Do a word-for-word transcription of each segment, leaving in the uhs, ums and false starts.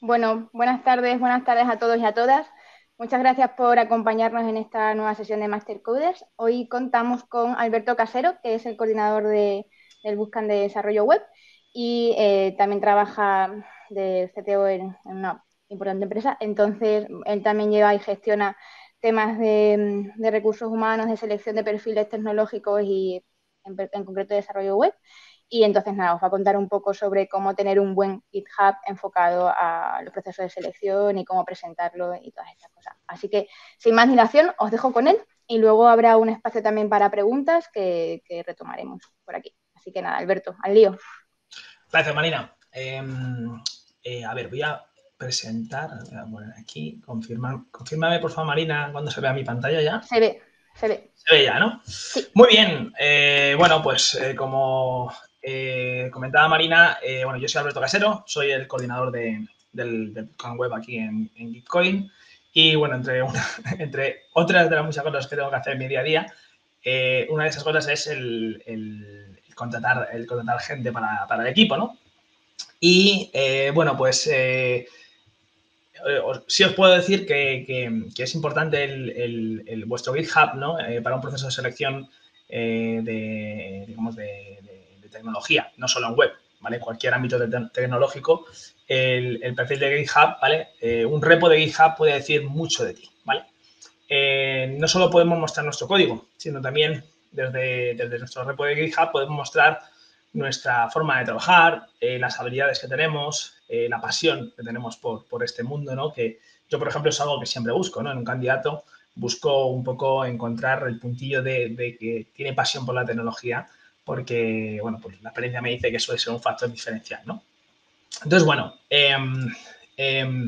Bueno, buenas tardes, buenas tardes a todos y a todas. Muchas gracias por acompañarnos en esta nueva sesión de Master Coders. Hoy contamos con Alberto Casero, que es el coordinador de, del Buscan de Desarrollo Web y eh, también trabaja de C T O en, en una importante empresa. Entonces, él también lleva y gestiona temas de, de recursos humanos, de selección de perfiles tecnológicos y en, en concreto de desarrollo web. Y entonces, nada, os va a contar un poco sobre cómo tener un buen GitHub enfocado a los procesos de selección y cómo presentarlo y todas estas cosas. Así que, sin más dilación, os dejo con él y luego habrá un espacio también para preguntas que, que retomaremos por aquí. Así que nada, Alberto, al lío. Gracias, Marina. Eh, eh, a ver, voy a presentar, voy a poner aquí, confirmar, confírmame por favor, Marina, cuando se vea mi pantalla ya. Se ve, se ve. Se ve ya, ¿no? Sí. Muy bien. Eh, bueno, pues eh, como eh, comentaba Marina, eh, bueno, yo soy Alberto Casero, soy el coordinador de, del, del Buscan Web aquí en, en Gitcoin. Y bueno, entre, una, entre otras de las muchas cosas que tengo que hacer en mi día a día, eh, una de esas cosas es el, el, el contratar, el contratar gente para, para el equipo, ¿no? Y eh, bueno, pues eh, sí os puedo decir que, que, que es importante el, el, el vuestro GitHub, ¿no? Eh, para un proceso de selección eh, de, digamos, de, de, de, tecnología, no solo en web, ¿vale? Cualquier ámbito de te tecnológico, el, el, perfil de GitHub, ¿vale? Eh, un repo de GitHub puede decir mucho de ti, ¿vale? Eh, no solo podemos mostrar nuestro código, sino también desde, desde nuestro repo de GitHub podemos mostrar nuestra forma de trabajar, eh, las habilidades que tenemos, eh, la pasión que tenemos por, por este mundo, ¿no? Que yo, por ejemplo, es algo que siempre busco, ¿no? En un candidato busco un poco encontrar el puntillo de, de que tiene pasión por la tecnología, porque, bueno, pues la experiencia me dice que suele ser un factor diferencial, ¿no? Entonces, bueno, eh, eh,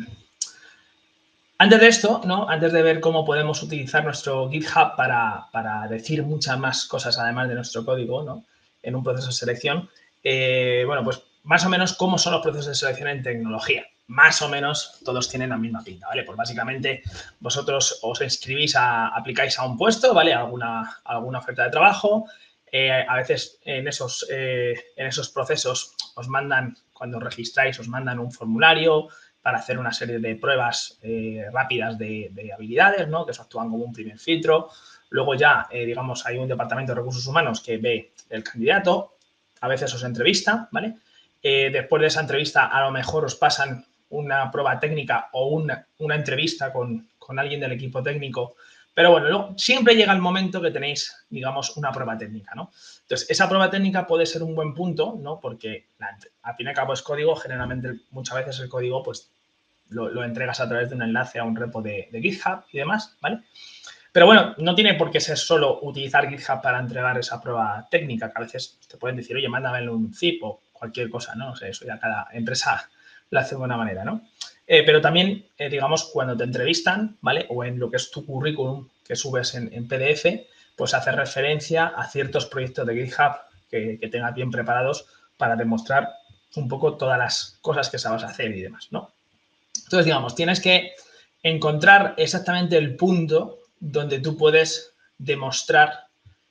antes de esto, ¿no? Antes de ver cómo podemos utilizar nuestro GitHub para, para decir muchas más cosas, además de nuestro código, ¿no? En un proceso de selección, eh, bueno, pues más o menos cómo son los procesos de selección en tecnología. Más o menos todos tienen la misma pinta, ¿vale? Pues básicamente vosotros os inscribís, a, aplicáis a un puesto, ¿vale? Alguna, alguna oferta de trabajo. Eh, a veces en esos, eh, en esos procesos os mandan, cuando os registráis, os mandan un formulario para hacer una serie de pruebas eh, rápidas de, de habilidades, ¿no? Que eso actúan como un primer filtro. Luego ya, eh, digamos, hay un departamento de recursos humanos que ve el candidato, a veces os entrevista, ¿vale? Eh, después de esa entrevista, a lo mejor os pasan una prueba técnica o una, una entrevista con, con alguien del equipo técnico. Pero bueno, luego, siempre llega el momento que tenéis, digamos, una prueba técnica, ¿no? Entonces, esa prueba técnica puede ser un buen punto, ¿no? Porque la, al fin y al cabo es código, generalmente muchas veces el código pues lo, lo entregas a través de un enlace a un repo de, de GitHub y demás, ¿vale? Pero bueno, no tiene por qué ser solo utilizar GitHub para entregar esa prueba técnica, que a veces te pueden decir, oye, mándame un zip o cualquier cosa, ¿no? O sea, eso ya cada empresa lo hace de una manera, ¿no? Eh, pero también, eh, digamos, cuando te entrevistan, ¿vale? O en lo que es tu currículum que subes en, en P D F, pues hacer referencia a ciertos proyectos de GitHub que, que tengas bien preparados para demostrar un poco todas las cosas que sabes hacer y demás, ¿no? Entonces, digamos, tienes que encontrar exactamente el punto donde tú puedes demostrar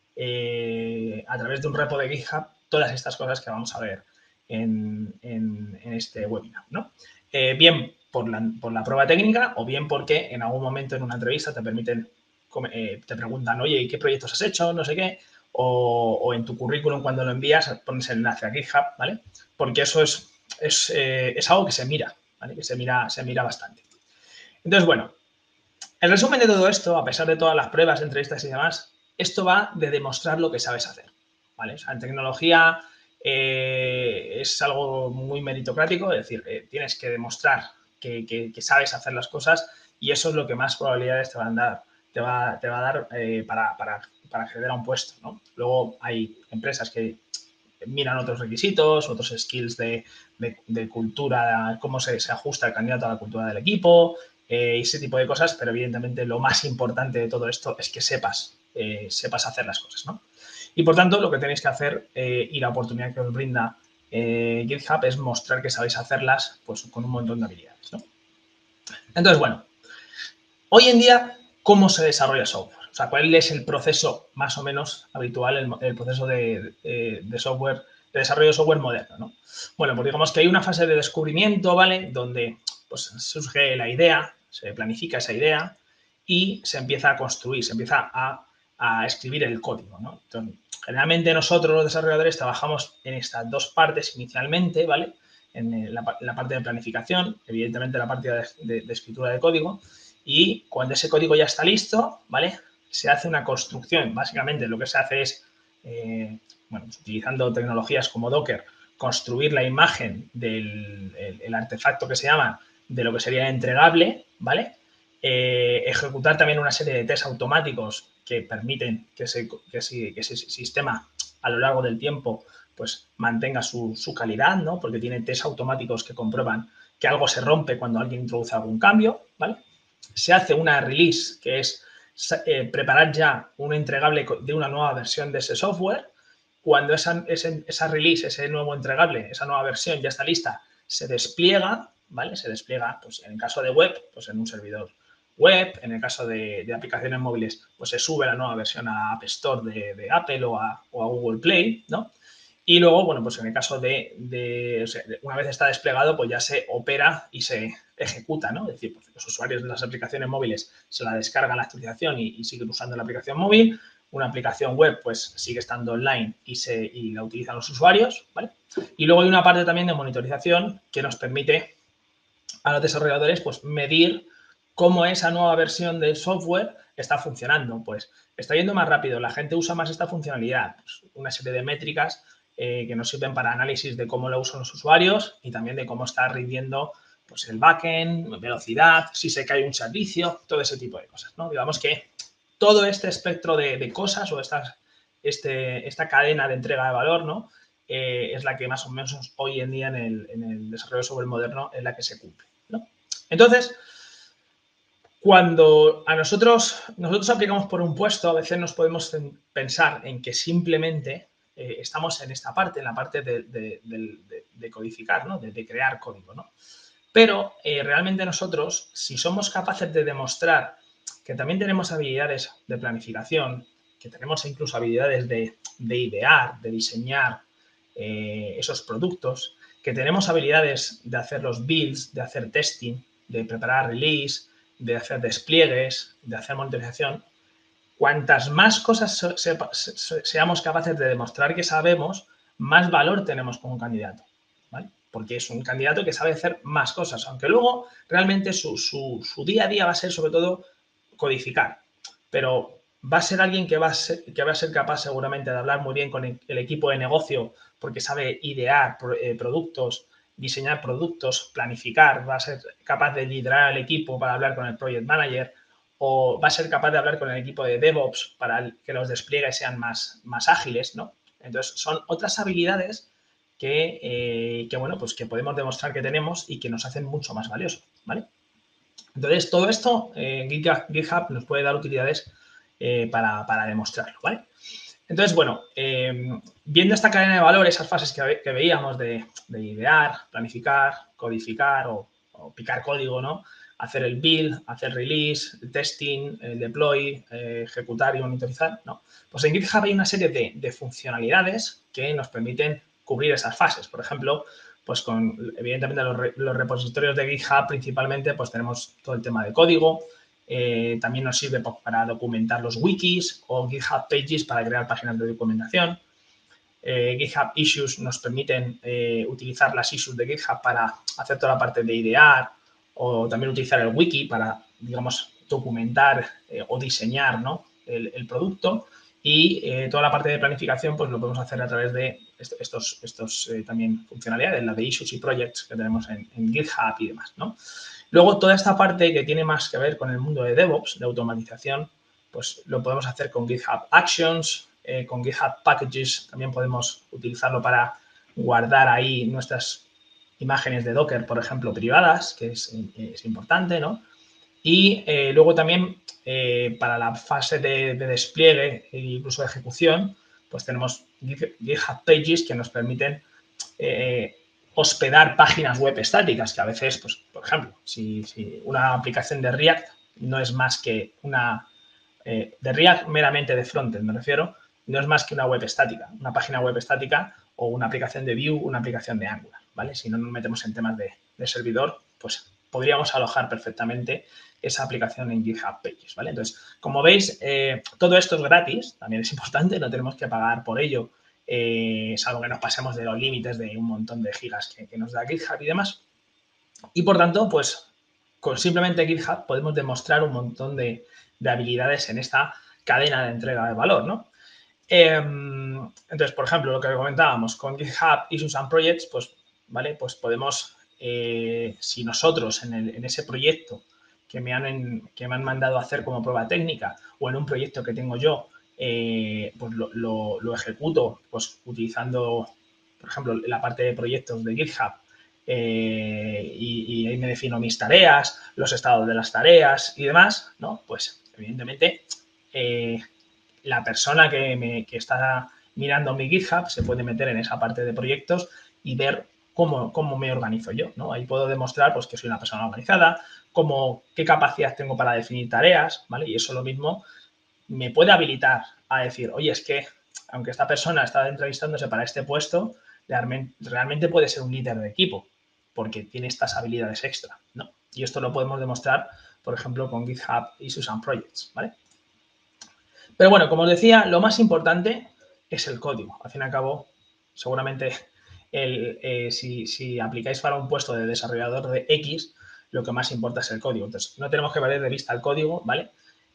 eh, a través de un repo de GitHub todas estas cosas que vamos a ver en, en, en este webinar, ¿no? Eh, bien por la, por la prueba técnica o bien porque en algún momento en una entrevista te permiten, eh, te preguntan, oye, ¿y qué proyectos has hecho? No sé qué. O, o en tu currículum cuando lo envías pones el enlace a GitHub, ¿vale? Porque eso es, es, eh, es algo que se mira, ¿vale? Que se mira, se mira bastante. Entonces, bueno, el resumen de todo esto, a pesar de todas las pruebas, entrevistas y demás, esto va de demostrar lo que sabes hacer, ¿vale? O sea, en tecnología eh, es algo muy meritocrático, es decir, eh, tienes que demostrar que, que, que, sabes hacer las cosas y eso es lo que más probabilidades te van a dar, te va, te va a dar eh, para, para, para acceder a un puesto, ¿no? Luego hay empresas que miran otros requisitos, otros skills de, de, de cultura, cómo se, se ajusta el candidato a la cultura del equipo, eh, ese tipo de cosas, pero evidentemente lo más importante de todo esto es que sepas, eh, sepas hacer las cosas, ¿no? Y por tanto, lo que tenéis que hacer eh, y la oportunidad que os brinda eh, GitHub es mostrar que sabéis hacerlas pues, con un montón de habilidades, ¿no? Entonces, bueno, hoy en día, ¿cómo se desarrolla software? O sea, ¿cuál es el proceso más o menos habitual, el, el proceso de, de, de software, de desarrollo de software moderno, ¿no? Bueno, pues digamos que hay una fase de descubrimiento, ¿vale? Donde pues surge la idea, se planifica esa idea y se empieza a construir, se empieza a, a escribir el código, ¿no? Entonces, generalmente nosotros los desarrolladores trabajamos en estas dos partes inicialmente, ¿vale? En la, en la parte de planificación, evidentemente la parte de, de, de escritura de código, y cuando ese código ya está listo, ¿vale? Se hace una construcción. Básicamente lo que se hace es, eh, bueno, pues utilizando tecnologías como Docker, construir la imagen del el, el artefacto que se llama de lo que sería entregable, ¿vale? Eh, ejecutar también una serie de test automáticos que permiten que ese, que ese, que ese sistema a lo largo del tiempo pues mantenga su, su calidad, ¿no? Porque tiene test automáticos que comprueban que algo se rompe cuando alguien introduce algún cambio, ¿vale? Se hace una release, que es eh, preparar ya un entregable de una nueva versión de ese software. Cuando esa, ese, esa release, ese nuevo entregable, esa nueva versión ya está lista, se despliega, ¿vale? Se despliega, pues en el caso de web, pues en un servidor web, en el caso de, de aplicaciones móviles, pues se sube la nueva versión a App Store de, de Apple o a, o a Google Play, ¿no? Y luego, bueno, pues en el caso de, de, o sea, una vez está desplegado, pues ya se opera y se ejecuta, ¿no? Es decir, pues los usuarios de las aplicaciones móviles se la descargan la actualización y, y siguen usando la aplicación móvil. Una aplicación web, pues sigue estando online y, se, y la utilizan los usuarios, ¿vale? Y luego hay una parte también de monitorización que nos permite a los desarrolladores, pues, medir cómo esa nueva versión del software está funcionando. Pues está yendo más rápido, la gente usa más esta funcionalidad. Pues, una serie de métricas eh, que nos sirven para análisis de cómo lo usan los usuarios y también de cómo está rindiendo pues, el backend, velocidad, si se cae un servicio, todo ese tipo de cosas, ¿no? Digamos que todo este espectro de, de cosas o estas, este, esta cadena de entrega de valor, ¿no? Eh, es la que más o menos hoy en día en el, en el desarrollo de software moderno es la que se cumple, ¿no? Entonces, cuando a nosotros, nosotros aplicamos por un puesto, a veces nos podemos pensar en que simplemente eh, estamos en esta parte, en la parte de, de, de, de codificar, ¿no? De, de crear código, ¿no? Pero eh, realmente nosotros, si somos capaces de demostrar que también tenemos habilidades de planificación, que tenemos incluso habilidades de, de idear, de diseñar eh, esos productos, que tenemos habilidades de hacer los builds, de hacer testing, de preparar release, de hacer despliegues, de hacer monitorización, cuantas más cosas se, se, seamos capaces de demostrar que sabemos, más valor tenemos como candidato, ¿vale? Porque es un candidato que sabe hacer más cosas, aunque luego realmente su, su, su día a día va a ser sobre todo codificar, pero va a ser alguien que va a ser, que va a ser capaz seguramente de hablar muy bien con el, el equipo de negocio porque sabe idear pro, eh, productos, diseñar productos, planificar, va a ser capaz de liderar al equipo para hablar con el project manager o va a ser capaz de hablar con el equipo de DevOps para que los despliegues sean más, más ágiles, ¿no? Entonces, son otras habilidades que, eh, que, bueno, pues que podemos demostrar que tenemos y que nos hacen mucho más valiosos, ¿vale? Entonces, todo esto eh, GitHub nos puede dar utilidades eh, para, para demostrarlo, ¿vale? Entonces, bueno, eh, viendo esta cadena de valor, esas fases que, ve, que veíamos de, de idear, planificar, codificar o, o picar código, ¿no? Hacer el build, hacer release, el testing, el deploy, eh, ejecutar y monitorizar, ¿no? Pues en GitHub hay una serie de, de funcionalidades que nos permiten cubrir esas fases. Por ejemplo, pues con, evidentemente, los, re, los repositorios de GitHub principalmente, pues tenemos todo el tema de código. Eh, también nos sirve para documentar los wikis o GitHub Pages para crear páginas de documentación. Eh, GitHub Issues nos permiten eh, utilizar las issues de GitHub para hacer toda la parte de idear o también utilizar el wiki para, digamos, documentar eh, o diseñar, ¿no? el, el producto. Y eh, toda la parte de planificación, pues lo podemos hacer a través de estos, estos eh, también funcionalidades, la de issues y projects que tenemos en, en GitHub y demás, ¿no? Luego, toda esta parte que tiene más que ver con el mundo de DevOps, de automatización, pues lo podemos hacer con GitHub Actions, eh, con GitHub Packages, también podemos utilizarlo para guardar ahí nuestras imágenes de Docker, por ejemplo, privadas, que es, es importante, ¿no? Y eh, luego también eh, para la fase de, de despliegue e incluso de ejecución, pues tenemos GitHub Pages que nos permiten eh, hospedar páginas web estáticas, que a veces, pues, por ejemplo, si, si una aplicación de React no es más que una, eh, de React meramente de frontend, me refiero, no es más que una web estática, una página web estática o una aplicación de Vue, una aplicación de Angular, ¿vale? Si no nos metemos en temas de, de servidor, pues podríamos alojar perfectamente esa aplicación en GitHub Pages, ¿vale? Entonces, como veis, eh, todo esto es gratis, también es importante, no tenemos que pagar por ello, eh, salvo que nos pasemos de los límites de un montón de gigas que, que nos da GitHub y demás. Y, por tanto, pues, con simplemente GitHub podemos demostrar un montón de, de habilidades en esta cadena de entrega de valor, ¿no? Eh, entonces, por ejemplo, lo que comentábamos con GitHub Issues and Projects, pues, ¿vale? Pues podemos, eh, si nosotros en, el, en ese proyecto que me, han en, que me han mandado a hacer como prueba técnica o en un proyecto que tengo yo, eh, pues lo, lo, lo ejecuto pues utilizando, por ejemplo, la parte de proyectos de GitHub, eh, y, y ahí me defino mis tareas, los estados de las tareas y demás, ¿no? Pues, evidentemente, eh, la persona que, me, que está mirando mi GitHub se puede meter en esa parte de proyectos y ver cómo, cómo me organizo yo, ¿no? Ahí puedo demostrar pues, que soy una persona organizada, cómo, qué capacidad tengo para definir tareas, ¿vale? Y eso lo mismo me puede habilitar a decir, oye, es que aunque esta persona está entrevistándose para este puesto, realmente, realmente puede ser un líder de equipo porque tiene estas habilidades extra, ¿no? Y esto lo podemos demostrar, por ejemplo, con GitHub Issues and Projects, ¿vale? Pero bueno, como os decía, lo más importante es el código. Al fin y al cabo, seguramente el, eh, si, si aplicáis para un puesto de desarrollador de X, lo que más importa es el código. Entonces, no tenemos que perder de vista el código, ¿vale?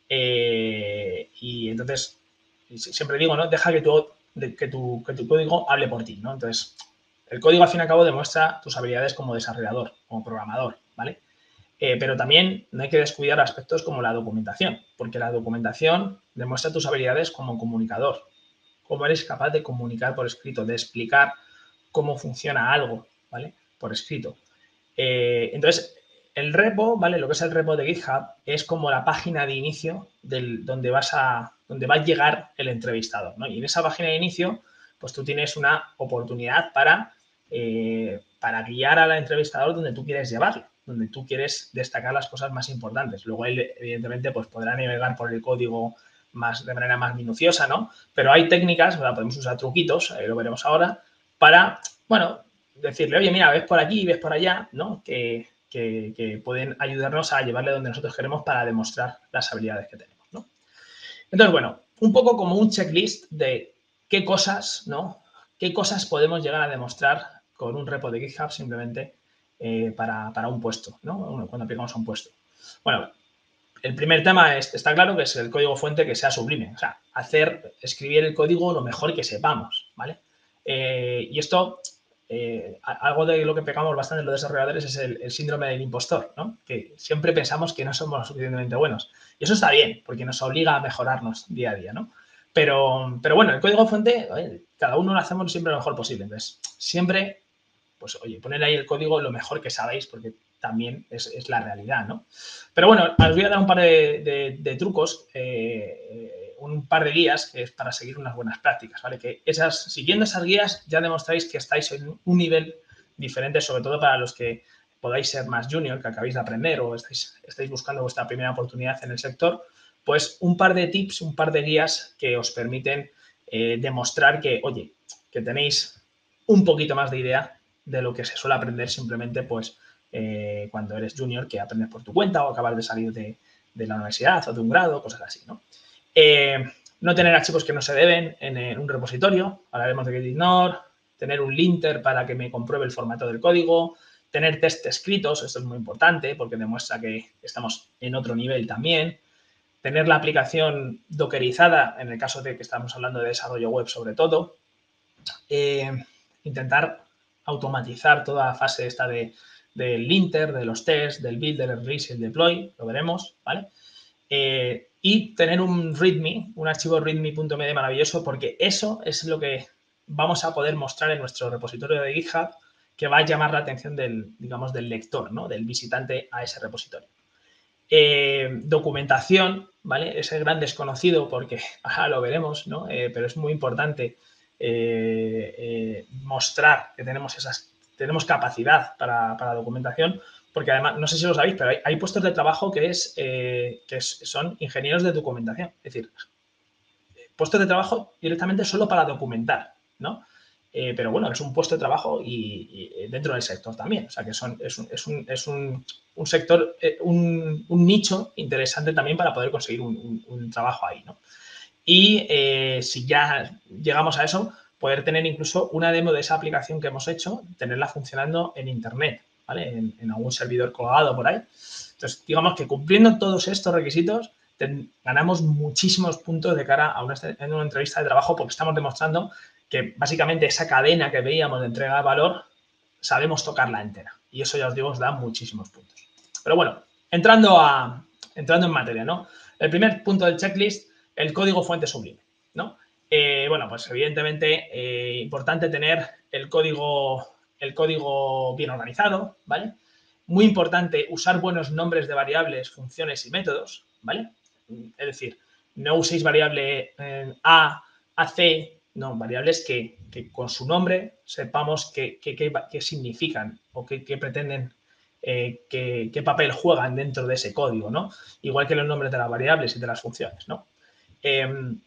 Eh, y entonces, siempre digo, ¿no? Deja que tu, que, tu, que tu código hable por ti, ¿no? Entonces, el código al fin y al cabo demuestra tus habilidades como desarrollador, como programador, ¿vale? Eh, pero también no hay que descuidar aspectos como la documentación, porque la documentación demuestra tus habilidades como comunicador, cómo eres capaz de comunicar por escrito, de explicar cómo funciona algo, ¿vale? Por escrito. Eh, entonces, el repo, ¿vale? Lo que es el repo de GitHub es como la página de inicio del, donde, vas a, donde va a llegar el entrevistador, ¿no? Y en esa página de inicio, pues tú tienes una oportunidad para, eh, para guiar al entrevistador donde tú quieres llevarlo, donde tú quieres destacar las cosas más importantes. Luego él, evidentemente, pues podrá navegar por el código más, de manera más minuciosa, ¿no? Pero hay técnicas, ¿verdad? Podemos usar truquitos, eh, lo veremos ahora, para, bueno, decirle, oye, mira, ves por aquí, ves por allá, ¿no? Que, que, que pueden ayudarnos a llevarle donde nosotros queremos para demostrar las habilidades que tenemos, ¿no? Entonces, bueno, un poco como un checklist de qué cosas, ¿no? Qué cosas podemos llegar a demostrar con un repo de GitHub simplemente eh, para, para un puesto, ¿no? Cuando aplicamos a un puesto. Bueno, el primer tema es, está claro que es el código fuente que sea sublime. O sea, hacer, escribir el código lo mejor que sepamos, ¿vale? Eh, y esto, eh, algo de lo que pegamos bastante los desarrolladores es el, el síndrome del impostor, ¿no? Que siempre pensamos que no somos lo suficientemente buenos. Y eso está bien, porque nos obliga a mejorarnos día a día, ¿no? Pero, pero bueno, el código fuente, oye, cada uno lo hacemos siempre lo mejor posible. Entonces, siempre, pues, oye, poner ahí el código lo mejor que sabéis, porque también es, es la realidad, ¿no? Pero bueno, os voy a dar un par de, de, de trucos, eh, un par de guías que es para seguir unas buenas prácticas, ¿vale? Que esas, siguiendo esas guías ya demostráis que estáis en un nivel diferente, sobre todo para los que podáis ser más junior, que acabáis de aprender o estáis, estáis buscando vuestra primera oportunidad en el sector, pues un par de tips, un par de guías que os permiten eh, demostrar que, oye, que tenéis un poquito más de idea de lo que se suele aprender simplemente, pues, eh, cuando eres junior, que aprendes por tu cuenta o acabas de salir de, de la universidad o de un grado, cosas así, ¿no? Eh, no tener archivos que no se deben en, en un repositorio, hablaremos de gitignore, tener un linter para que me compruebe el formato del código, tener test escritos, esto es muy importante porque demuestra que estamos en otro nivel también, tener la aplicación dockerizada, en el caso de que estamos hablando de desarrollo web sobre todo, eh, intentar automatizar toda la fase esta de, del linter, de los tests, del build, del release y el deploy, lo veremos, ¿vale? Eh, y tener un readme, un archivo readme.md maravilloso, porque eso es lo que vamos a poder mostrar en nuestro repositorio de GitHub que va a llamar la atención del, digamos, del lector, ¿no? Del visitante a ese repositorio. Eh, documentación, ¿vale? Es el gran desconocido porque ahora lo veremos, ¿no? Eh, pero es muy importante eh, eh, mostrar que tenemos esas, tenemos capacidad para, para documentación, porque además, no sé si lo sabéis, pero hay, hay puestos de trabajo que, es, eh, que es, son ingenieros de documentación, es decir, puestos de trabajo directamente solo para documentar, ¿no? eh, pero bueno, es un puesto de trabajo y, y dentro del sector también. O sea, que son, es un, es un, es un, un sector, eh, un, un nicho interesante también para poder conseguir un, un, un trabajo ahí, ¿no? Y eh, si ya llegamos a eso, poder tener incluso una demo de esa aplicación que hemos hecho, tenerla funcionando en Internet, ¿vale? En, en algún servidor colgado por ahí. Entonces, digamos que cumpliendo todos estos requisitos, ten, ganamos muchísimos puntos de cara a una, en una entrevista de trabajo porque estamos demostrando que básicamente esa cadena que veíamos de entrega de valor, sabemos tocarla entera. Y eso, ya os digo, os da muchísimos puntos. Pero bueno, entrando, a, entrando en materia, ¿no? El primer punto del checklist, el código fuente sublime, ¿no? Eh, bueno, pues evidentemente eh, importante tener el código, el código bien organizado, ¿vale? Muy importante usar buenos nombres de variables, funciones y métodos, ¿vale? Es decir, no uséis variable eh, A, A C, no, variables que, que con su nombre sepamos qué, qué, qué, qué significan o qué, qué pretenden, eh, qué, qué papel juegan dentro de ese código, ¿no? Igual que los nombres de las variables y de las funciones, ¿no? Eh,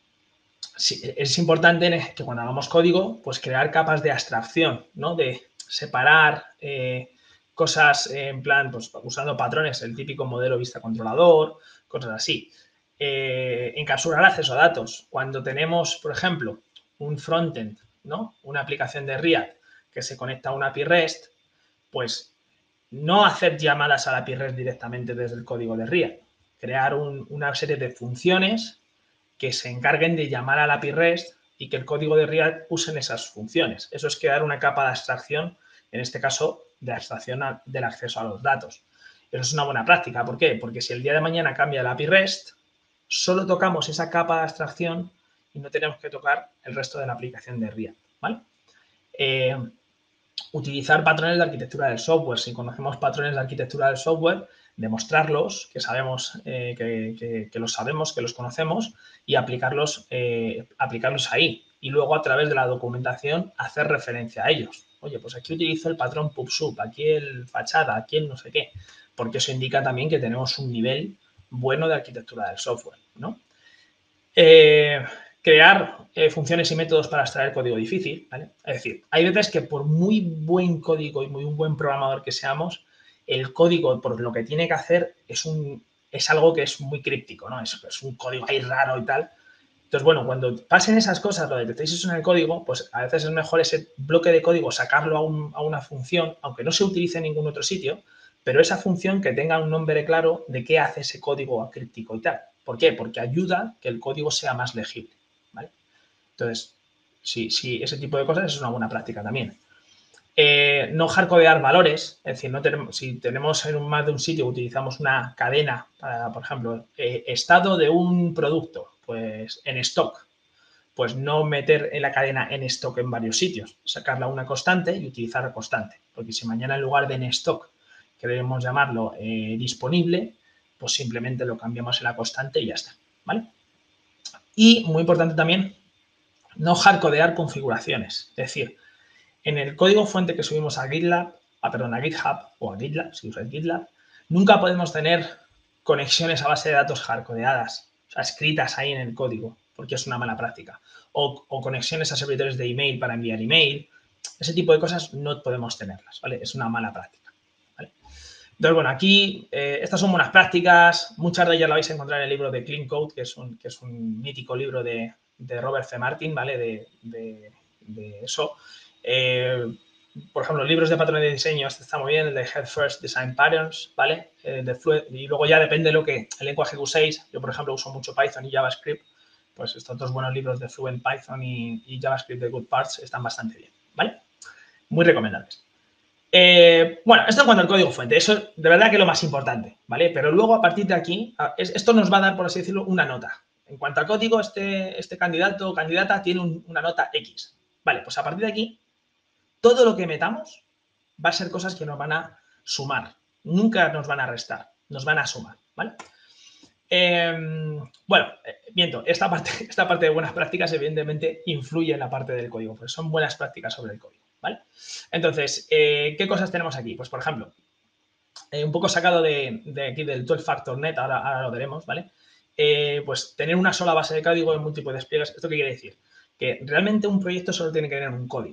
sí, es importante que cuando hagamos código, pues crear capas de abstracción, ¿no? De separar eh, cosas en plan, pues usando patrones, el típico modelo vista controlador, cosas así. Eh, encapsular acceso a datos. Cuando tenemos, por ejemplo, un frontend, ¿no? Una aplicación de React que se conecta a una A P I REST, pues no hacer llamadas a la A P I REST directamente desde el código de React. Crear un, una serie de funciones que se encarguen de llamar a la A P I REST y que el código de React usen esas funciones. Eso es crear una capa de abstracción, en este caso, de abstracción a, del acceso a los datos. Eso es una buena práctica. ¿Por qué? Porque si el día de mañana cambia la A P I REST, solo tocamos esa capa de abstracción y no tenemos que tocar el resto de la aplicación de React, ¿vale? Eh, utilizar patrones de arquitectura del software. Si conocemos patrones de arquitectura del software, demostrarlos, que sabemos, eh, que, que, que los sabemos, que los conocemos, y aplicarlos, eh, aplicarlos ahí. Y luego, a través de la documentación, hacer referencia a ellos. Oye, pues aquí utilizo el patrón PubSub, aquí el fachada, aquí el no sé qué, porque eso indica también que tenemos un nivel bueno de arquitectura del software, ¿no? Eh, crear eh, funciones y métodos para extraer código difícil, ¿vale? Es decir, hay veces que por muy buen código y muy buen programador que seamos, el código, por lo que tiene que hacer, es, un, es algo que es muy críptico, ¿no? Es, es un código ahí raro y tal. Entonces, bueno, cuando pasen esas cosas, lo detectéis eso en el código, pues a veces es mejor ese bloque de código sacarlo a, un, a una función, aunque no se utilice en ningún otro sitio, pero esa función que tenga un nombre claro de qué hace ese código críptico y tal. ¿Por qué? Porque ayuda a que el código sea más legible, ¿vale? Entonces, sí, sí, ese tipo de cosas es una buena práctica también. Eh, no hardcodear valores, es decir, no tenemos, si tenemos en un, más de un sitio, utilizamos una cadena para, por ejemplo, eh, estado de un producto, pues en stock, pues no meter en la cadena en stock en varios sitios, sacarla una constante y utilizar la constante, porque si mañana en lugar de en stock queremos llamarlo eh, disponible, pues simplemente lo cambiamos en la constante y ya está, ¿vale? Y muy importante también, no hardcodear configuraciones, es decir, en el código fuente que subimos a GitLab, a, perdón, a GitHub o a GitLab, si usáis GitLab, nunca podemos tener conexiones a base de datos hardcodeadas, o sea, escritas ahí en el código, porque es una mala práctica. O, o conexiones a servidores de email para enviar email. Ese tipo de cosas no podemos tenerlas, ¿vale? Es una mala práctica, ¿vale? Entonces, bueno, aquí eh, estas son buenas prácticas. Muchas de ellas las vais a encontrar en el libro de Clean Code, que es un, que es un mítico libro de, de Robert C. Martin, ¿vale? De, de, de eso. Eh, por ejemplo, libros de patrones de diseño, este está muy bien, el de Head First Design Patterns, ¿vale? Eh, de Fluent, y luego ya depende de lo que, el lenguaje que uséis. Yo, por ejemplo, uso mucho Python y JavaScript. Pues estos dos buenos libros de Fluent Python y, y JavaScript de Good Parts están bastante bien, ¿vale? Muy recomendables. Eh, bueno, esto en cuanto al código fuente, eso de verdad que es lo más importante, ¿vale? Pero luego a partir de aquí, esto nos va a dar, por así decirlo, una nota. En cuanto al código, este, este candidato o candidata tiene un, una nota X. Vale, pues a partir de aquí, todo lo que metamos va a ser cosas que nos van a sumar. Nunca nos van a restar, nos van a sumar, ¿vale? Eh, bueno, miento, esta parte, esta parte de buenas prácticas evidentemente influye en la parte del código, porque son buenas prácticas sobre el código, ¿vale? Entonces, eh, ¿qué cosas tenemos aquí? Pues, por ejemplo, eh, un poco sacado de, de aquí del doce factor net, ahora, ahora lo veremos, ¿vale? Eh, pues tener una sola base de código en múltiples despliegues. ¿Esto qué quiere decir? Que realmente un proyecto solo tiene que tener un código,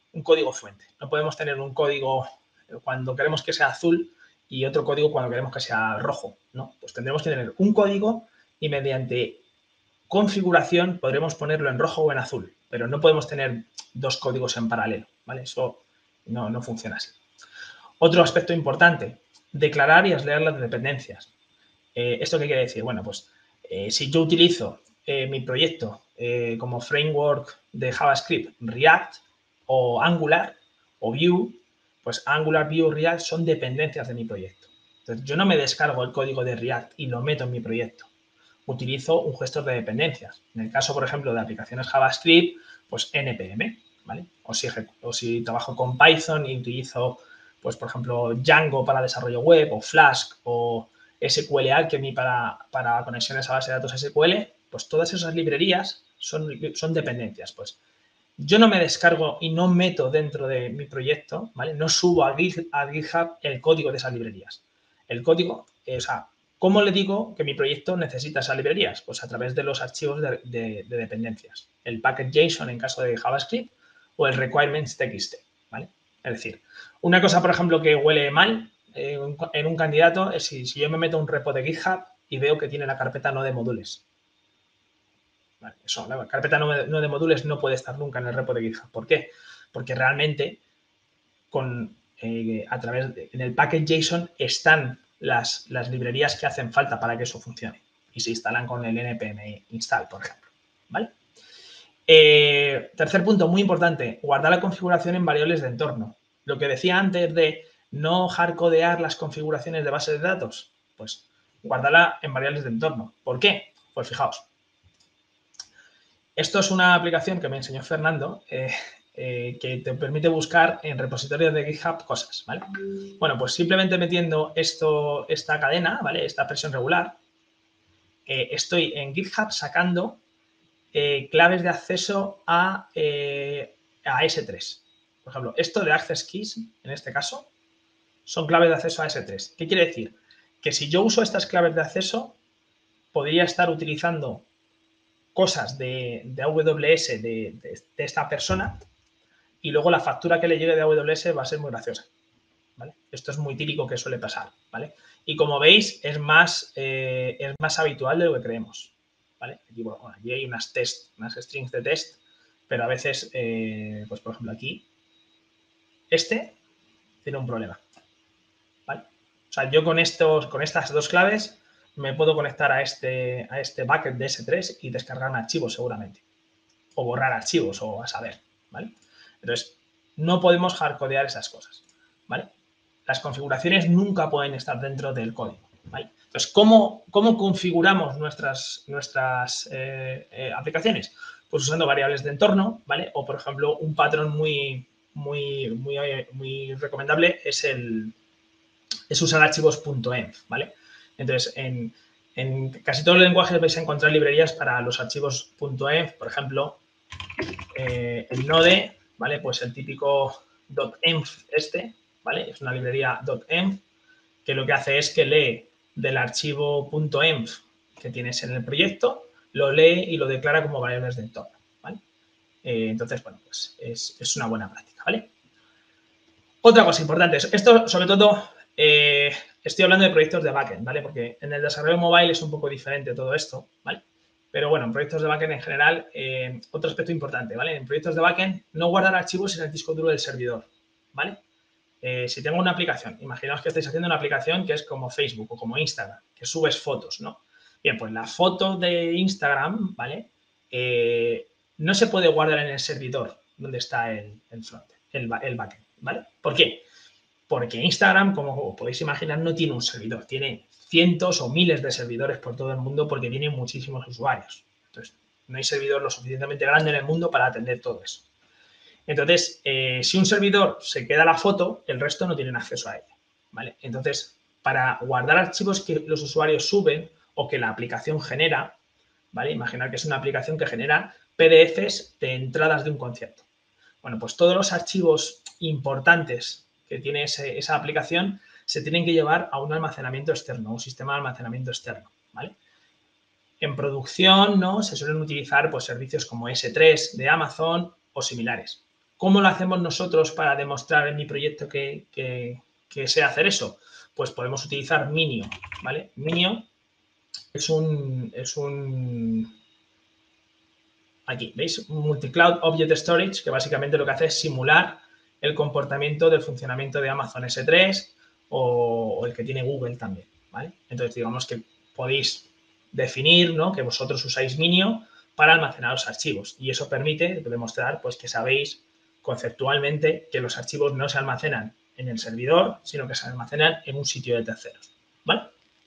un código fuente. No podemos tener un código cuando queremos que sea azul y otro código cuando queremos que sea rojo, ¿no? Pues tendremos que tener un código y mediante configuración podremos ponerlo en rojo o en azul, pero no podemos tener dos códigos en paralelo, ¿vale? Eso no, no funciona así. Otro aspecto importante, declarar y aislar las dependencias. Eh, ¿Esto qué quiere decir? Bueno, pues eh, si yo utilizo eh, mi proyecto eh, como framework de JavaScript, React o Angular o Vue, pues Angular, Vue, React son dependencias de mi proyecto. Entonces, yo no me descargo el código de React y lo meto en mi proyecto. Utilizo un gestor de dependencias. En el caso, por ejemplo, de aplicaciones JavaScript, pues N P M, ¿vale? O si, o si trabajo con Python y utilizo, pues, por ejemplo, Django para desarrollo web o Flask o S Q L Alchemy para, para conexiones a base de datos S Q L, pues todas esas librerías son, son dependencias. Pues yo no me descargo y no meto dentro de mi proyecto, ¿vale? No subo a GitHub el código de esas librerías. El código, eh, o sea, ¿cómo le digo que mi proyecto necesita esas librerías? Pues a través de los archivos de, de, de dependencias. El package.json en caso de JavaScript o el requirements.txt, ¿vale? Es decir, una cosa, por ejemplo, que huele mal eh, en un candidato es si, si yo me meto a un repo de GitHub y veo que tiene la carpeta no de módulos. Vale, eso, la carpeta no de, no de módulos no puede estar nunca en el repo de GitHub. ¿Por qué? Porque realmente con, eh, a través de, en el package.json están las, las librerías que hacen falta para que eso funcione y se instalan con el npm install, por ejemplo. ¿Vale? Eh, tercer punto, muy importante, guardar la configuración en variables de entorno. Lo que decía antes de no hardcodear las configuraciones de bases de datos, pues guardarla en variables de entorno. ¿Por qué? Pues fijaos. Esto es una aplicación que me enseñó Fernando eh, eh, que te permite buscar en repositorios de GitHub cosas, ¿vale? Bueno, pues simplemente metiendo esto, esta cadena, ¿vale? Esta expresión regular, eh, estoy en GitHub sacando eh, claves de acceso a, eh, a ese tres. Por ejemplo, esto de Access Keys, en este caso, son claves de acceso a ese tres. ¿Qué quiere decir? Que si yo uso estas claves de acceso, podría estar utilizando cosas de, de A W S de, de, de esta persona y luego la factura que le llegue de A W S va a ser muy graciosa, ¿vale? Esto es muy típico que suele pasar, ¿vale? Y como veis, es más, eh, es más habitual de lo que creemos, ¿vale? Aquí, bueno, aquí hay unas test, unas strings de test, pero a veces, eh, pues por ejemplo aquí, este tiene un problema, ¿vale? O sea, yo con, estos, con estas dos claves me puedo conectar a este, a este bucket de ese tres y descargar archivos seguramente. O borrar archivos o a saber, ¿vale? Entonces, no podemos hardcodear esas cosas, ¿vale? Las configuraciones nunca pueden estar dentro del código, ¿vale? Entonces, ¿cómo, cómo configuramos nuestras, nuestras eh, eh, aplicaciones? Pues usando variables de entorno, ¿vale? O, por ejemplo, un patrón muy, muy, muy, muy recomendable es, el, es usar archivos .env, ¿vale? Entonces, en, en casi todos los lenguajes vais a encontrar librerías para los archivos .env, por ejemplo, eh, el Node, ¿vale? Pues el típico .env este, ¿vale? Es una librería .env que lo que hace es que lee del archivo .env que tienes en el proyecto, lo lee y lo declara como variables de entorno, ¿vale? Eh, entonces, bueno, pues es, es una buena práctica, ¿vale? Otra cosa importante, esto sobre todo eh, estoy hablando de proyectos de backend, ¿vale? Porque en el desarrollo mobile es un poco diferente todo esto, ¿vale? Pero bueno, en proyectos de backend en general, eh, otro aspecto importante, ¿vale? En proyectos de backend, no guardar archivos en el disco duro del servidor, ¿vale? Eh, si tengo una aplicación, imaginaos que estáis haciendo una aplicación que es como Facebook o como Instagram, que subes fotos, ¿no? Bien, pues la foto de Instagram, ¿vale? Eh, no se puede guardar en el servidor donde está el, el front, el, el backend, ¿vale? ¿Por qué? Porque Instagram, como podéis imaginar, no tiene un servidor, tiene cientos o miles de servidores por todo el mundo porque tiene muchísimos usuarios. Entonces, no hay servidor lo suficientemente grande en el mundo para atender todo eso. Entonces, eh, si un servidor se queda la foto, el resto no tienen acceso a ella, ¿vale? Entonces, para guardar archivos que los usuarios suben o que la aplicación genera, ¿vale? Imaginar que es una aplicación que genera P D Efes de entradas de un concierto. Bueno, pues todos los archivos importantes que tiene ese, esa aplicación se tienen que llevar a un almacenamiento externo, a un sistema de almacenamiento externo, ¿vale? En producción, ¿no? Se suelen utilizar pues, servicios como ese tres de Amazon o similares. ¿Cómo lo hacemos nosotros para demostrar en mi proyecto que, que, que sé hacer eso? Pues podemos utilizar Minio, ¿vale? Minio es un, es un... Aquí, ¿veis? Un Multi-Cloud Object Storage, que básicamente lo que hace es simular el comportamiento del funcionamiento de Amazon ese tres o, o el que tiene Google también, ¿vale? Entonces, digamos que podéis definir, ¿no?, que vosotros usáis Minio para almacenar los archivos y eso permite demostrar, pues, que sabéis conceptualmente que los archivos no se almacenan en el servidor, sino que se almacenan en un sitio de terceros, ¿vale?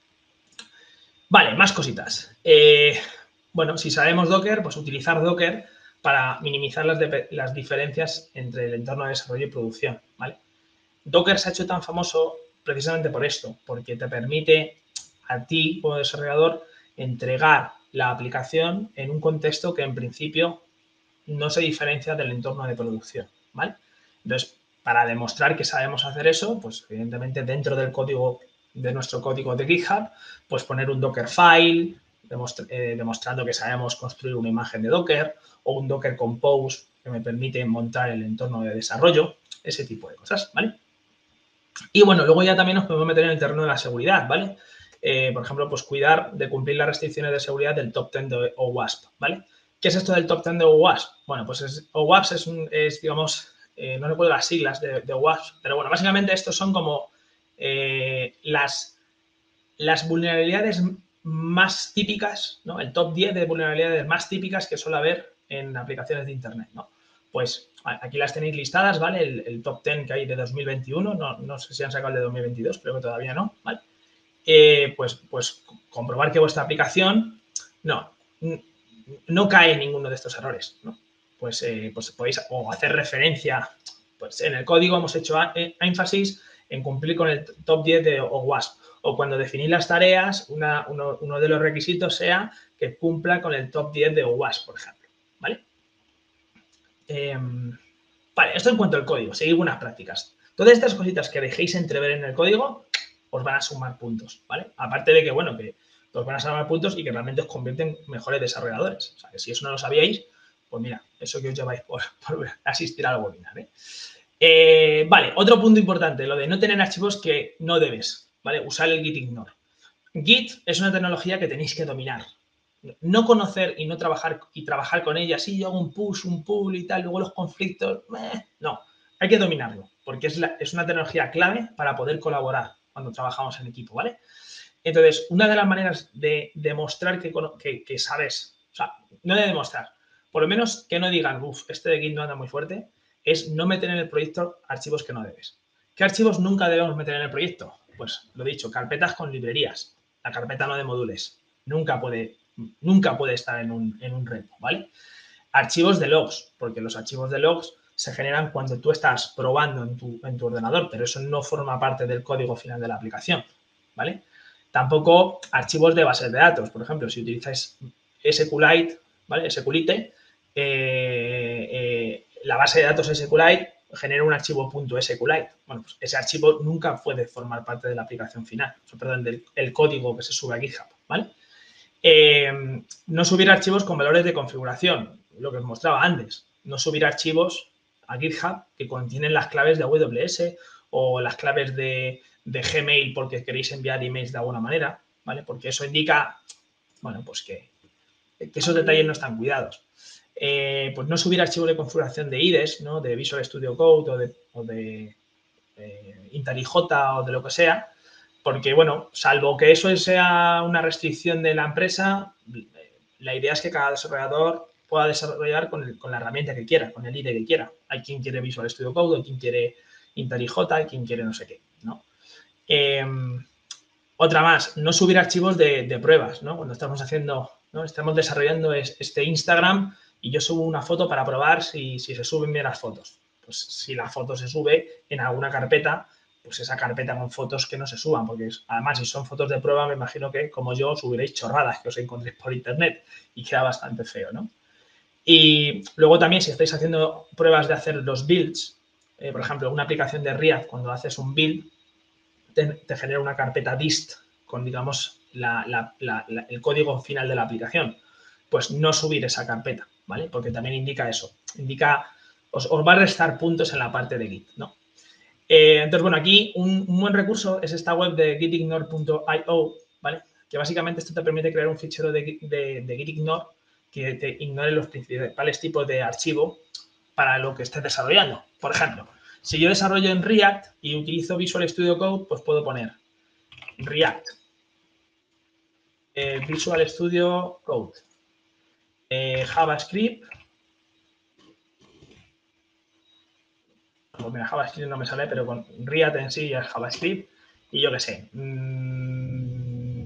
Vale, más cositas. Eh, bueno, si sabemos Docker, pues utilizar Docker para minimizar las, las diferencias entre el entorno de desarrollo y producción, ¿vale? Docker se ha hecho tan famoso precisamente por esto, porque te permite a ti, como desarrollador, entregar la aplicación en un contexto que en principio no se diferencia del entorno de producción, ¿vale? Entonces, para demostrar que sabemos hacer eso, pues evidentemente dentro del código, de nuestro código de GitHub, pues poner un Dockerfile, demostra eh, demostrando que sabemos construir una imagen de Docker, o un Docker Compose que me permite montar el entorno de desarrollo, ese tipo de cosas, ¿vale? Y bueno, luego ya también nos podemos meter en el terreno de la seguridad, ¿vale? Eh, por ejemplo, pues cuidar de cumplir las restricciones de seguridad del top ten de OWASP, ¿vale? ¿Qué es esto del top ten de OWASP? Bueno, pues es, OWASP es, un, es digamos, eh, no recuerdo las siglas de, de OWASP, pero bueno, básicamente estos son como eh, las, las vulnerabilidades más típicas, ¿no? El top diez de vulnerabilidades más típicas que suele haber en aplicaciones de Internet, ¿no? Pues aquí las tenéis listadas, ¿vale? El, el top ten que hay de dos mil veintiuno, no, no sé si han sacado el de dos mil veintidós, creo que todavía no, ¿vale? Eh, pues, pues comprobar que vuestra aplicación no, no cae en ninguno de estos errores, ¿no? Pues, eh, pues podéis o hacer referencia, pues en el código hemos hecho énfasis en cumplir con el top diez de OWASP, o cuando definís las tareas, una, uno, uno de los requisitos sea que cumpla con el top diez de OWASP, por ejemplo, ¿vale? Eh, vale, esto en cuanto al código, seguir buenas prácticas. Todas estas cositas que dejéis entrever en el código os van a sumar puntos, ¿vale? Aparte de que, bueno, que os van a sumar puntos y que realmente os convierten en mejores desarrolladores. O sea, que si eso no lo sabíais, pues mira, eso que os lleváis por, por asistir al webinar, ¿eh? Eh, vale, otro punto importante, lo de no tener archivos que no debes, ¿vale? Usar el Git ignore. Git es una tecnología que tenéis que dominar. No conocer y no trabajar y trabajar con ella, sí, yo hago un push, un pull y tal, luego los conflictos, eh, no, hay que dominarlo, porque es, la, es una tecnología clave para poder colaborar cuando trabajamos en equipo, ¿vale? Entonces, una de las maneras de demostrar que, que, que sabes, o sea, no de demostrar, por lo menos que no digan, uff, este de Git no anda muy fuerte, es no meter en el proyecto archivos que no debes. ¿Qué archivos nunca debemos meter en el proyecto? Pues, lo dicho, carpetas con librerías, la carpeta no de módulos, nunca puede, nunca puede estar en un, en un repo, ¿vale? Archivos de logs, porque los archivos de logs se generan cuando tú estás probando en tu, en tu ordenador, pero eso no forma parte del código final de la aplicación, ¿vale? Tampoco archivos de bases de datos, por ejemplo, si utilizáis SQLite, ¿vale? SQLite, eh, eh, la base de datos SQLite genera un archivo .SQLite. Bueno, pues ese archivo nunca puede formar parte de la aplicación final, o sea, perdón, del el código que se sube a GitHub, ¿vale? Eh, no subir archivos con valores de configuración, lo que os mostraba antes. No subir archivos a GitHub que contienen las claves de A W S o las claves de, de Gmail porque queréis enviar emails de alguna manera, ¿vale? Porque eso indica, bueno, pues que, que esos detalles no están cuidados. Eh, pues no subir archivos de configuración de I D E S, ¿no? De Visual Studio Code o de, o de eh, IntelliJ o de lo que sea, porque, bueno, salvo que eso sea una restricción de la empresa, la idea es que cada desarrollador pueda desarrollar con, el, con la herramienta que quiera, con el I D E que quiera. Hay quien quiere Visual Studio Code, hay quien quiere IntelliJ, hay quien quiere no sé qué, ¿no? Eh, otra más, no subir archivos de, de pruebas, ¿no? Cuando estamos haciendo, ¿no? Estamos desarrollando este Instagram y yo subo una foto para probar si, si se suben bien las fotos. Pues si la foto se sube en alguna carpeta, pues esa carpeta con fotos que no se suban, porque es, además si son fotos de prueba, me imagino que como yo subiréis chorradas que os encontréis por internet y queda bastante feo, ¿no? Y luego también si estáis haciendo pruebas de hacer los builds, eh, por ejemplo, una aplicación de React, cuando haces un build, te, te genera una carpeta dist con, digamos, la, la, la, la, el código final de la aplicación. Pues no subir esa carpeta, ¿vale? Porque también indica eso, indica os, os va a restar puntos en la parte de Git, ¿no? Eh, entonces, bueno, aquí un, un buen recurso es esta web de gitignore punto i o, ¿vale? Que básicamente esto te permite crear un fichero de, de, de gitignore que te ignore los principales tipos de archivo para lo que estés desarrollando. Por ejemplo, si yo desarrollo en React y utilizo Visual Studio Code, pues puedo poner React, eh, Visual Studio Code, eh, JavaScript. Pues mira, JavaScript no me sale, pero con React en sí es JavaScript. Y yo qué sé. Mmm,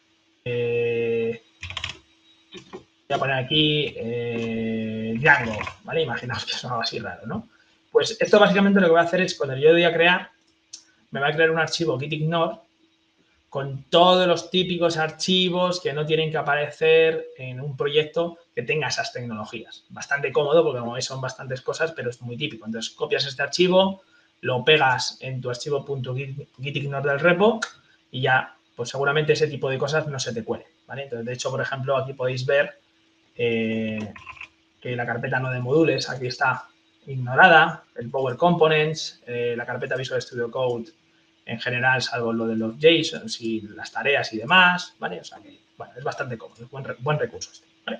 eh, voy a poner aquí eh, Django, ¿vale? Imaginaos que es algo así raro, ¿no? Pues esto básicamente lo que voy a hacer es, cuando yo doy a crear, me va a crear un archivo gitignore con todos los típicos archivos que no tienen que aparecer en un proyecto que tenga esas tecnologías. Bastante cómodo porque, como veis, son bastantes cosas, pero es muy típico. Entonces, copias este archivo, lo pegas en tu archivo .gitignore del repo y ya, pues seguramente ese tipo de cosas no se te cuele, ¿vale? Entonces, de hecho, por ejemplo, aquí podéis ver eh, que la carpeta no de módulos aquí está ignorada, el Power Components, eh, la carpeta Visual Studio Code en general, salvo lo de los JSONs y las tareas y demás, ¿vale? O sea que, bueno, es bastante cómodo, es buen, buen recurso este, ¿vale?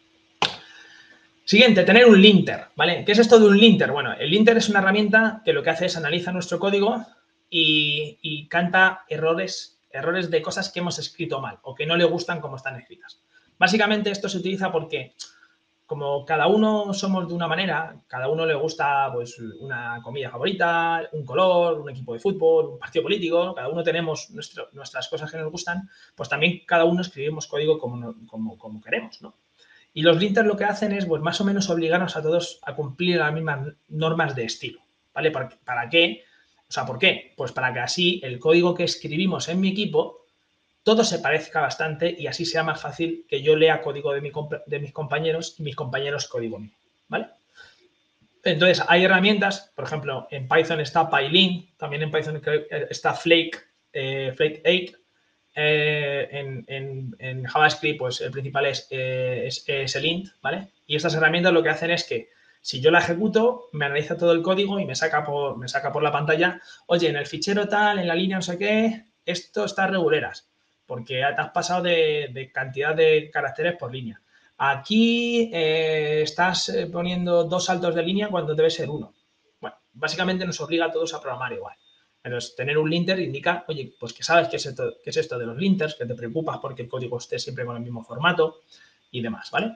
Siguiente, tener un linter, ¿vale? ¿Qué es esto de un linter? Bueno, el linter es una herramienta que lo que hace es analiza nuestro código y, y canta errores, errores de cosas que hemos escrito mal o que no le gustan como están escritas. Básicamente esto se utiliza porque, como cada uno somos de una manera, cada uno le gusta pues una comida favorita, un color, un equipo de fútbol, un partido político, ¿no? Cada uno tenemos nuestro, nuestras cosas que nos gustan, pues también cada uno escribimos código como, como, como queremos, ¿no? Y los linters lo que hacen es, pues, más o menos obligarnos a todos a cumplir las mismas normas de estilo, ¿vale? ¿Para, para qué? O sea, ¿por qué? Pues para que así el código que escribimos en mi equipo todo se parezca bastante y así sea más fácil que yo lea código de, mi, de mis compañeros y mis compañeros código mío, ¿vale? Entonces, hay herramientas, por ejemplo, en Python está PyLint, también en Python está Flake, eh, Flake ocho, eh, en, en, en JavaScript, pues el principal es, eh, es, es el int, ¿vale? Y estas herramientas lo que hacen es que si yo la ejecuto, me analiza todo el código y me saca por, me saca por la pantalla, oye, en el fichero tal, en la línea no sé qué, esto está reguleras, porque te has pasado de, de cantidad de caracteres por línea. Aquí eh, estás poniendo dos saltos de línea cuando debe ser uno. Bueno, básicamente nos obliga a todos a programar igual. Entonces, tener un linter indica, oye, pues que sabes qué es esto, qué es esto de los linters, que te preocupas porque el código esté siempre con el mismo formato y demás, ¿vale?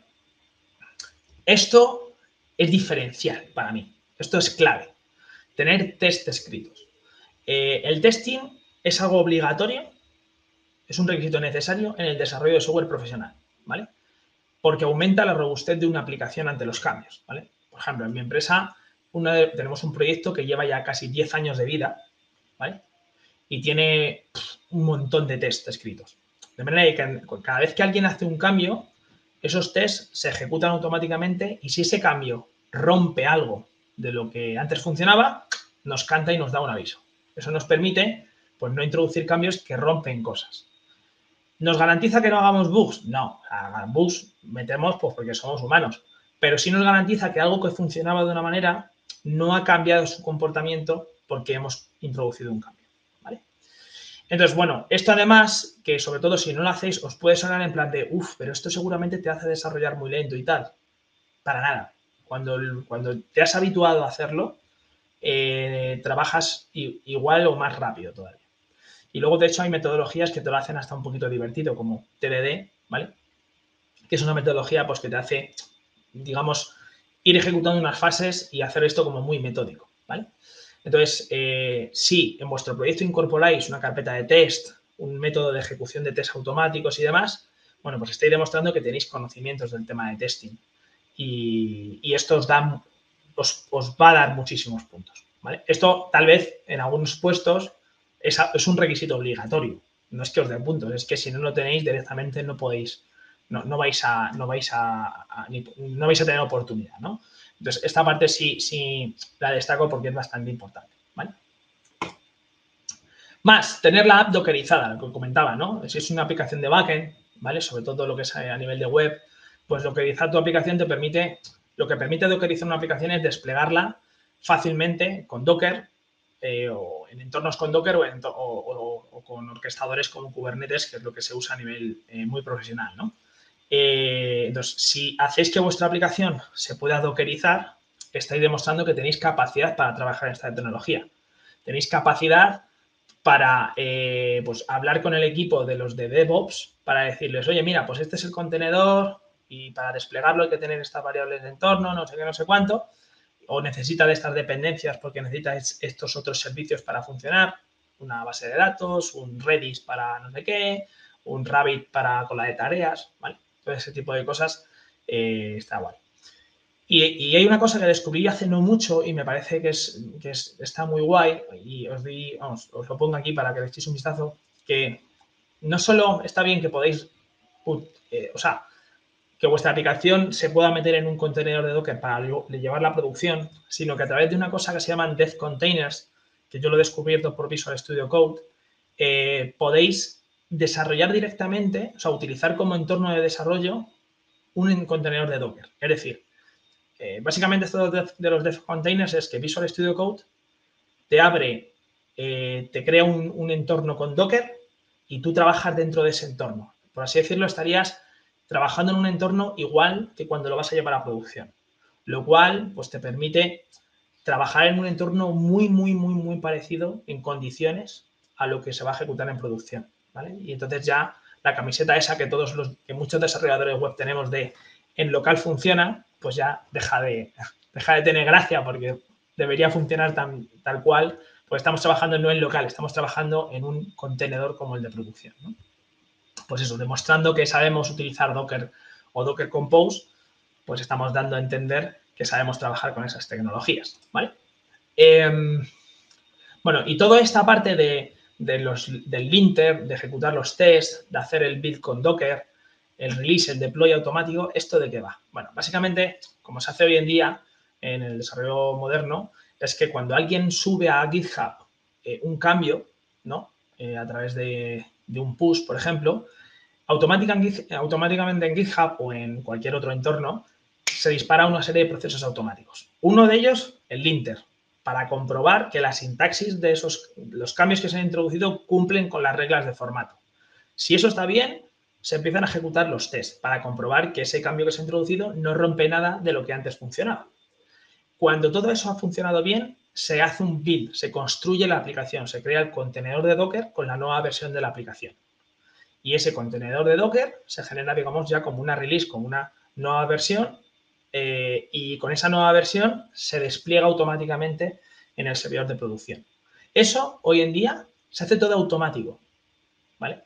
Esto es diferencial para mí. Esto es clave. Tener test escritos. Eh, el testing es algo obligatorio, es un requisito necesario en el desarrollo de software profesional, ¿vale? Porque aumenta la robustez de una aplicación ante los cambios, ¿vale? Por ejemplo, en mi empresa una de, tenemos un proyecto que lleva ya casi diez años de vida, ¿vale? Y tiene pff, un montón de tests escritos. De manera que cada vez que alguien hace un cambio, esos tests se ejecutan automáticamente y si ese cambio rompe algo de lo que antes funcionaba, nos canta y nos da un aviso. Eso nos permite, pues, no introducir cambios que rompen cosas. ¿Nos garantiza que no hagamos bugs? No, bugs metemos pues porque somos humanos, pero sí nos garantiza que algo que funcionaba de una manera no ha cambiado su comportamiento porque hemos introducido un cambio, ¿vale? Entonces, bueno, esto además, que sobre todo si no lo hacéis, os puede sonar en plan de, uff, pero esto seguramente te hace desarrollar muy lento y tal. Para nada. Cuando, cuando te has habituado a hacerlo, eh, trabajas igual o más rápido todavía. Y luego, de hecho, hay metodologías que te lo hacen hasta un poquito divertido, como T D D, ¿vale? Que es una metodología pues, que te hace, digamos, ir ejecutando unas fases y hacer esto como muy metódico, ¿vale? Entonces, eh, si en vuestro proyecto incorporáis una carpeta de test, un método de ejecución de test automáticos y demás, bueno, pues estáis demostrando que tenéis conocimientos del tema de testing. Y, y esto os, da, os, os va a dar muchísimos puntos, ¿vale? Esto, tal vez, en algunos puestos, es, es un requisito obligatorio. No es que os dé puntos, es que si no lo tenéis, directamente no podéis, no, no vais a, no vais a, a no vais a tener oportunidad, ¿no? Entonces, esta parte sí, sí la destaco porque es bastante importante, ¿vale? Más, tener la app dockerizada, lo que comentaba, ¿no? Si es una aplicación de backend, ¿vale? Sobre todo lo que es a nivel de web, pues dockerizar tu aplicación te permite lo que permite dockerizar una aplicación es desplegarla fácilmente con Docker, eh, o en entornos con Docker o, en, o, o, o con orquestadores como Kubernetes, que es lo que se usa a nivel eh, muy profesional, ¿no? Eh, entonces, si hacéis que vuestra aplicación se pueda dockerizar, estáis demostrando que tenéis capacidad para trabajar en esta tecnología. Tenéis capacidad para eh, pues, hablar con el equipo de los de DevOps para decirles, oye, mira, pues este es el contenedor y para desplegarlo hay que tener estas variables de entorno, no sé qué, no sé cuánto, o necesita de estas dependencias porque necesita estos otros servicios para funcionar, una base de datos, un Redis para no sé qué, un Rabbit para con la de tareas, ¿vale? Todo ese tipo de cosas eh, está guay. Y, y hay una cosa que descubrí hace no mucho y me parece que, es, que es, está muy guay y os, di, vamos, os lo pongo aquí para que le echéis un vistazo, que no solo está bien que podéis, eh, o sea, que vuestra aplicación se pueda meter en un contenedor de Docker para llevar la producción, sino que a través de una cosa que se llaman Dev Containers, que yo lo he descubierto por Visual Studio Code, eh, podéis desarrollar directamente, o sea, utilizar como entorno de desarrollo un contenedor de Docker. Es decir, eh, básicamente esto de los Dev Containers es que Visual Studio Code te abre, eh, te crea un, un entorno con Docker y tú trabajas dentro de ese entorno. Por así decirlo, estarías trabajando en un entorno igual que cuando lo vas a llevar a producción, lo cual pues te permite trabajar en un entorno muy, muy, muy, muy parecido en condiciones a lo que se va a ejecutar en producción, ¿vale? Y entonces ya la camiseta esa que todos los, que muchos desarrolladores web tenemos de en local funciona, pues ya deja de, deja de tener gracia porque debería funcionar tan, tal cual, pues estamos trabajando no en local, estamos trabajando en un contenedor como el de producción, ¿no? Pues eso, demostrando que sabemos utilizar Docker o Docker Compose, pues estamos dando a entender que sabemos trabajar con esas tecnologías, ¿vale? Eh, bueno, y toda esta parte de, de los, del linter, de ejecutar los tests, de hacer el build con Docker, el release, el deploy automático, ¿esto de qué va? Bueno, básicamente, como se hace hoy en día en el desarrollo moderno, es que cuando alguien sube a GitHub eh, un cambio, ¿no? Eh, a través de, de un push, por ejemplo, automáticamente, automáticamente en GitHub o en cualquier otro entorno se dispara una serie de procesos automáticos. Uno de ellos, el linter, para comprobar que la sintaxis de esos, los cambios que se han introducido cumplen con las reglas de formato. Si eso está bien, se empiezan a ejecutar los tests para comprobar que ese cambio que se ha introducido no rompe nada de lo que antes funcionaba. Cuando todo eso ha funcionado bien, se hace un build, se construye la aplicación, se crea el contenedor de Docker con la nueva versión de la aplicación. Y ese contenedor de Docker se genera, digamos, ya como una release, como una nueva versión, eh, y con esa nueva versión se despliega automáticamente en el servidor de producción. Eso, hoy en día, se hace todo automático, ¿vale?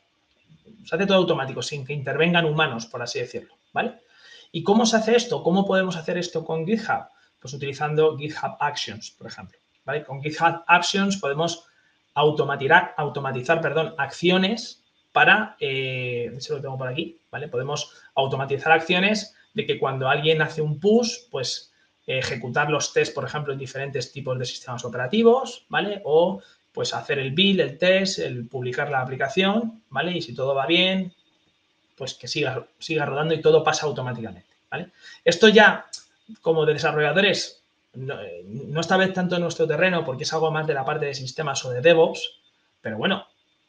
Se hace todo automático, sin que intervengan humanos, por así decirlo, ¿vale? ¿Y cómo se hace esto? ¿Cómo podemos hacer esto con GitHub? Pues utilizando GitHub Actions, por ejemplo, ¿vale? Con GitHub Actions podemos automatizar, automatizar perdón, acciones para, eh, eso lo tengo por aquí, ¿vale? Podemos automatizar acciones de que cuando alguien hace un push, pues eh, ejecutar los tests, por ejemplo, en diferentes tipos de sistemas operativos, ¿vale? O pues hacer el build, el test, el publicar la aplicación, ¿vale? Y si todo va bien, pues que siga, siga rodando y todo pasa automáticamente, ¿vale? Esto ya, como de desarrolladores, no, no está vez tanto en nuestro terreno porque es algo más de la parte de sistemas o de DevOps, pero bueno,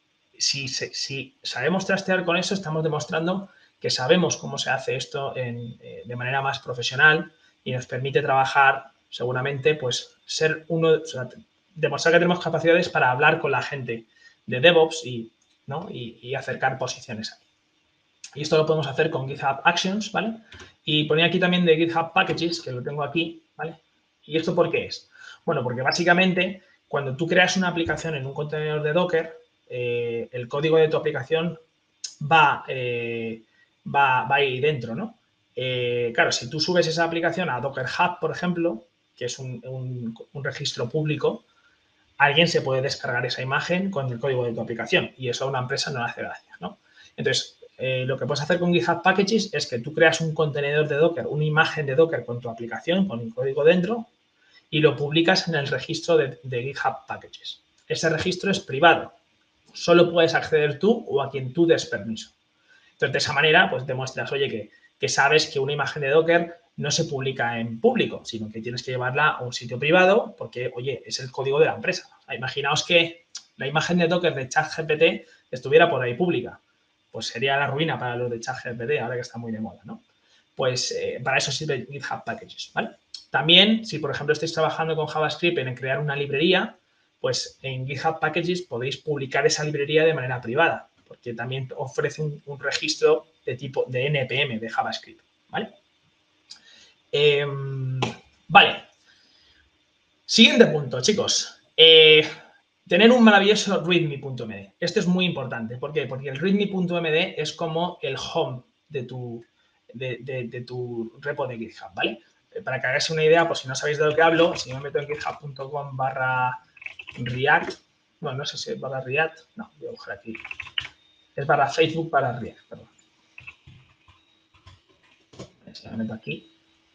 si, si sabemos trastear con eso, estamos demostrando que sabemos cómo se hace esto en, eh, de manera más profesional y nos permite trabajar, seguramente, pues ser uno, o sea, demostrar que tenemos capacidades para hablar con la gente de DevOps y, ¿no? y, y acercar posiciones aquí. Y esto lo podemos hacer con GitHub Actions, ¿vale? Y ponía aquí también de GitHub Packages, que lo tengo aquí, ¿vale? ¿Y esto por qué es? Bueno, porque básicamente cuando tú creas una aplicación en un contenedor de Docker, eh, el código de tu aplicación va, eh, va, va ahí dentro, ¿no? Eh, claro, si tú subes esa aplicación a Docker Hub, por ejemplo, que es un, un, un registro público, alguien se puede descargar esa imagen con el código de tu aplicación y eso a una empresa no le hace gracia, ¿no? Entonces, eh, lo que puedes hacer con GitHub Packages es que tú creas un contenedor de Docker, una imagen de Docker con tu aplicación, con un código dentro, y lo publicas en el registro de, de GitHub Packages. Ese registro es privado. Solo puedes acceder tú o a quien tú des permiso. Entonces, de esa manera, pues demuestras, oye, que, que sabes que una imagen de Docker no se publica en público, sino que tienes que llevarla a un sitio privado porque, oye, es el código de la empresa. O sea, imaginaos que la imagen de Docker de ChatGPT estuviera por ahí pública. Pues sería la ruina para los de ChatGPT, ahora que está muy de moda, ¿no? Pues eh, para eso sirve GitHub Packages, ¿vale? También, si por ejemplo estáis trabajando con JavaScript en crear una librería, pues en GitHub Packages podéis publicar esa librería de manera privada, porque también ofrece un, un registro de tipo de N P M de JavaScript, ¿vale? Eh, vale. Siguiente punto, chicos. Eh, tener un maravilloso readme.md. Esto es muy importante. ¿Por qué? Porque el readme.md es como el home de tu, de, de, de tu repo de GitHub, ¿vale? Para que hagáis una idea, pues si no sabéis de lo que hablo, si me meto en github.com barra React, bueno, no sé si es barra React, no, voy a buscar aquí. Es barra Facebook barra React, perdón. Si me meto aquí.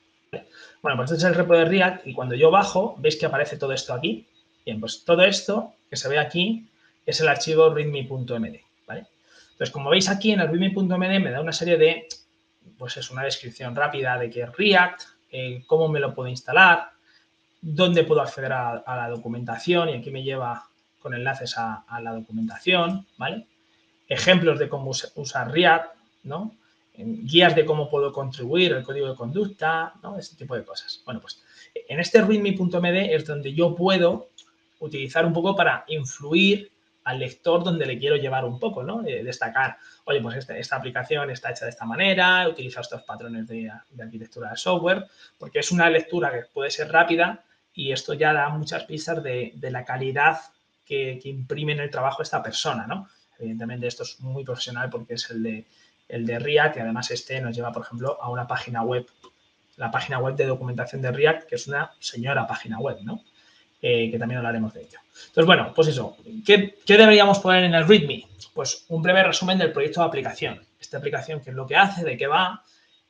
Bueno, pues este es el repo de React y cuando yo bajo, veis que aparece todo esto aquí. Bien, pues todo esto que se ve aquí es el archivo readme.md, ¿vale? Entonces, como veis aquí en el readme.md me da una serie de, pues es una descripción rápida de qué es React, eh, cómo me lo puedo instalar, dónde puedo acceder a, a la documentación y aquí me lleva con enlaces a, a la documentación, ¿vale? Ejemplos de cómo usar React, ¿no? Guías de cómo puedo contribuir, el código de conducta, ¿no? Este tipo de cosas. Bueno, pues en este readme.md es donde yo puedo utilizar un poco para influir al lector donde le quiero llevar un poco, ¿no? Eh, destacar, oye, pues esta, esta aplicación está hecha de esta manera, utiliza estos patrones de, de arquitectura de software, porque es una lectura que puede ser rápida y esto ya da muchas pistas de, de la calidad que, que imprime en el trabajo esta persona, ¿no? Evidentemente esto es muy profesional porque es el de, el de React, que además este nos lleva, por ejemplo, a una página web, la página web de documentación de React, que es una señora página web, ¿no? Eh, que también hablaremos de ello. Entonces, bueno, pues eso. ¿Qué, ¿Qué deberíamos poner en el README? Pues un breve resumen del proyecto de aplicación. Esta aplicación, qué es lo que hace, de qué va.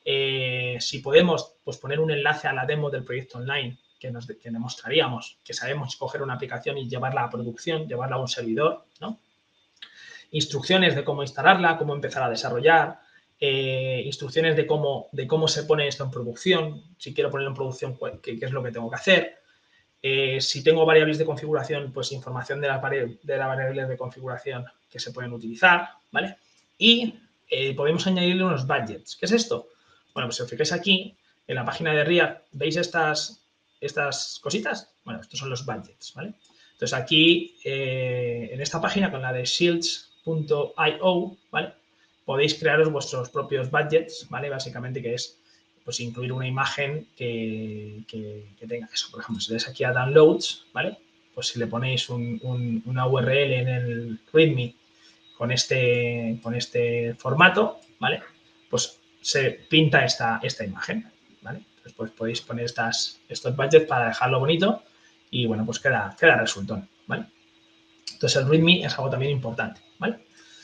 Eh, si podemos, pues poner un enlace a la demo del proyecto online que, nos, que demostraríamos que sabemos coger una aplicación y llevarla a producción, llevarla a un servidor, ¿no? Instrucciones de cómo instalarla, cómo empezar a desarrollar, eh, instrucciones de cómo, de cómo se pone esto en producción, si quiero ponerlo en producción, qué, qué es lo que tengo que hacer. Eh, si tengo variables de configuración, pues información de las, de las variables de configuración que se pueden utilizar, ¿vale? Y eh, podemos añadirle unos budgets. ¿Qué es esto? Bueno, pues si os fijáis aquí, en la página de React, ¿veis estas, estas cositas? Bueno, estos son los budgets, ¿vale? Entonces aquí, eh, en esta página, con la de shields punto i o, ¿vale? Podéis crearos vuestros propios budgets, ¿vale? Básicamente que es pues incluir una imagen que, que, que tenga eso. Por ejemplo, si le das aquí a Downloads, ¿vale? Pues si le ponéis un, un, una U R L en el README con este, con este formato, ¿vale? Pues se pinta esta, esta imagen, ¿vale? Entonces pues podéis poner estas, estos budgets para dejarlo bonito y, bueno, pues queda, queda resultón, ¿vale? Entonces el README es algo también importante, ¿vale?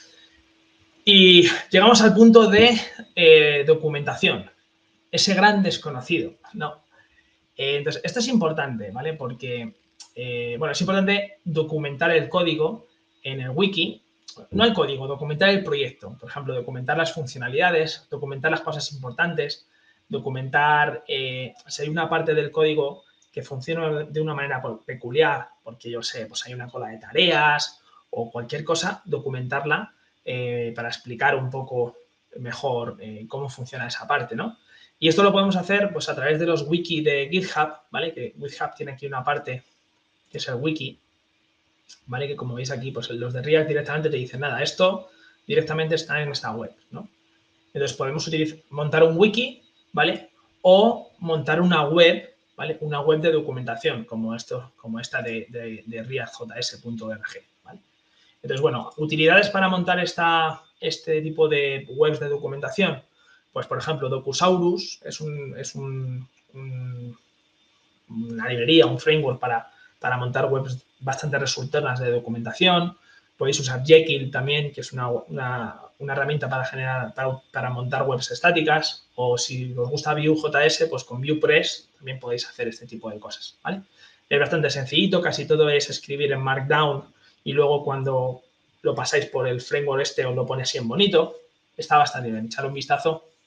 Y llegamos al punto de eh, documentación. Ese gran desconocido, ¿no? Eh, entonces, esto es importante, ¿vale? Porque, eh, bueno, es importante documentar el código en el wiki, no el código, documentar el proyecto. Por ejemplo, documentar las funcionalidades, documentar las cosas importantes, documentar eh, si hay una parte del código que funciona de una manera peculiar, porque yo sé, pues hay una cola de tareas o cualquier cosa, documentarla eh, para explicar un poco mejor eh, cómo funciona esa parte, ¿no? Y esto lo podemos hacer pues a través de los wiki de GitHub, ¿vale? Que GitHub tiene aquí una parte que es el wiki, ¿vale? Que como veis aquí, pues los de React directamente te dicen, nada, esto directamente está en esta web, ¿no? Entonces podemos utilizar, montar un wiki, ¿vale? O montar una web, ¿vale? Una web de documentación, como, esto, como esta de, de, de react j s punto org, ¿vale? Entonces, bueno, utilidades para montar esta, este tipo de webs de documentación. Pues, por ejemplo, Docusaurus es, un, es un, un, una librería, un framework para, para montar webs bastante resultonas de documentación. Podéis usar Jekyll también, que es una, una, una herramienta para, generar, para, para montar webs estáticas. O si os gusta Vue.js, pues con VuePress también podéis hacer este tipo de cosas, ¿vale? Es bastante sencillito, casi todo es escribir en Markdown y luego cuando lo pasáis por el framework este os lo pone así en bonito. Está bastante bien, echar un vistazo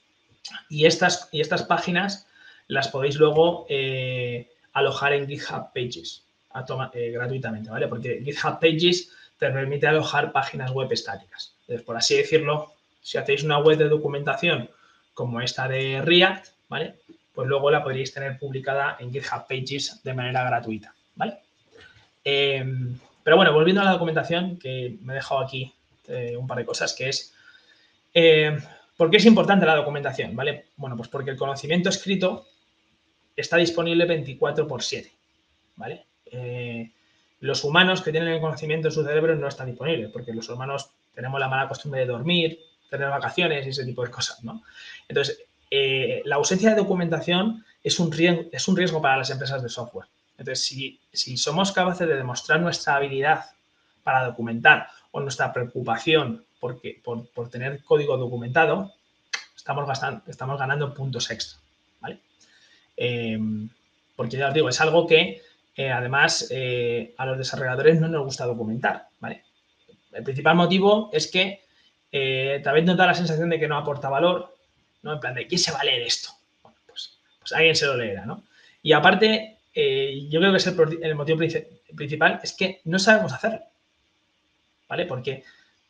Y estas, y estas páginas las podéis luego eh, alojar en GitHub Pages a toma, eh, gratuitamente, ¿vale? Porque GitHub Pages te permite alojar páginas web estáticas. Entonces, por así decirlo, si hacéis una web de documentación como esta de React, ¿vale? Pues luego la podríais tener publicada en GitHub Pages de manera gratuita, ¿vale? Eh, pero bueno, volviendo a la documentación, que me he dejado aquí eh, un par de cosas, que es... Eh, ¿por qué es importante la documentación? ¿Vale? Bueno, pues porque el conocimiento escrito está disponible veinticuatro por siete, ¿vale? Eh, los humanos que tienen el conocimiento en su cerebro no están disponibles, porque los humanos tenemos la mala costumbre de dormir, tener vacaciones y ese tipo de cosas, ¿no? Entonces, eh, la ausencia de documentación es un, riesgo, es un riesgo para las empresas de software. Entonces, si, si somos capaces de demostrar nuestra habilidad para documentar o nuestra preocupación porque, por, por tener código documentado, estamos, gastando, estamos ganando puntos extra, ¿vale? Eh, porque ya os digo, es algo que eh, además eh, a los desarrolladores no nos gusta documentar, ¿vale? El principal motivo es que eh, tal vez nos da la sensación de que no aporta valor, ¿no? En plan de, ¿quién se va a leer esto? Bueno, pues, pues alguien se lo leerá, ¿no? Y aparte, eh, yo creo que es el, el motivo principal es que no sabemos hacerlo, ¿vale? Porque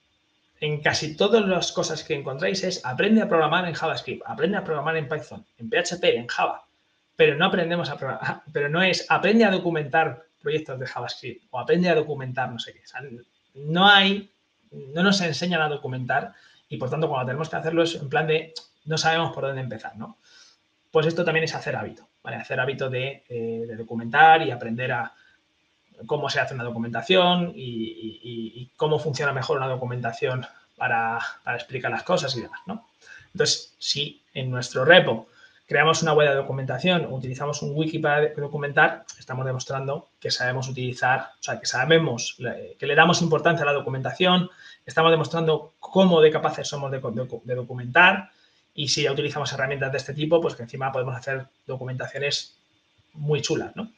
en casi todas las cosas que encontráis es aprende a programar en JavaScript, aprende a programar en Python, en P H P, en Java, pero no aprendemos a programar, pero no es aprende a documentar proyectos de JavaScript o aprende a documentar no sé qué. O sea, no hay, no nos enseñan a documentar y por tanto cuando tenemos que hacerlo es en plan de no sabemos por dónde empezar, ¿no? Pues esto también es hacer hábito, ¿vale? Hacer hábito de, eh, de documentar y aprender a cómo se hace una documentación y, y, y cómo funciona mejor una documentación para, para explicar las cosas y demás, ¿no? Entonces, si en nuestro repo creamos una web de documentación, utilizamos un wiki para documentar, estamos demostrando que sabemos utilizar, o sea, que sabemos, que le damos importancia a la documentación, estamos demostrando cómo de capaces somos de, de, de documentar y si ya utilizamos herramientas de este tipo, pues que encima podemos hacer documentaciones muy chulas, ¿no?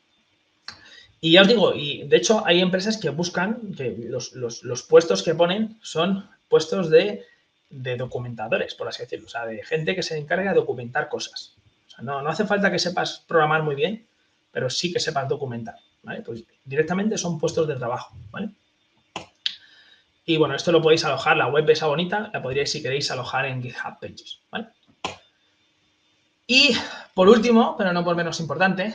Y ya os digo, y de hecho hay empresas que buscan, que los, los, los puestos que ponen son puestos de, de documentadores, por así decirlo, o sea, de gente que se encarga de documentar cosas. O sea, no, no hace falta que sepas programar muy bien, pero sí que sepas documentar, ¿vale? Pues directamente son puestos de trabajo, ¿vale? Y bueno, esto lo podéis alojar, la web esa bonita, la podríais, si queréis, alojar en GitHub Pages, ¿vale? Y por último, pero no por menos importante,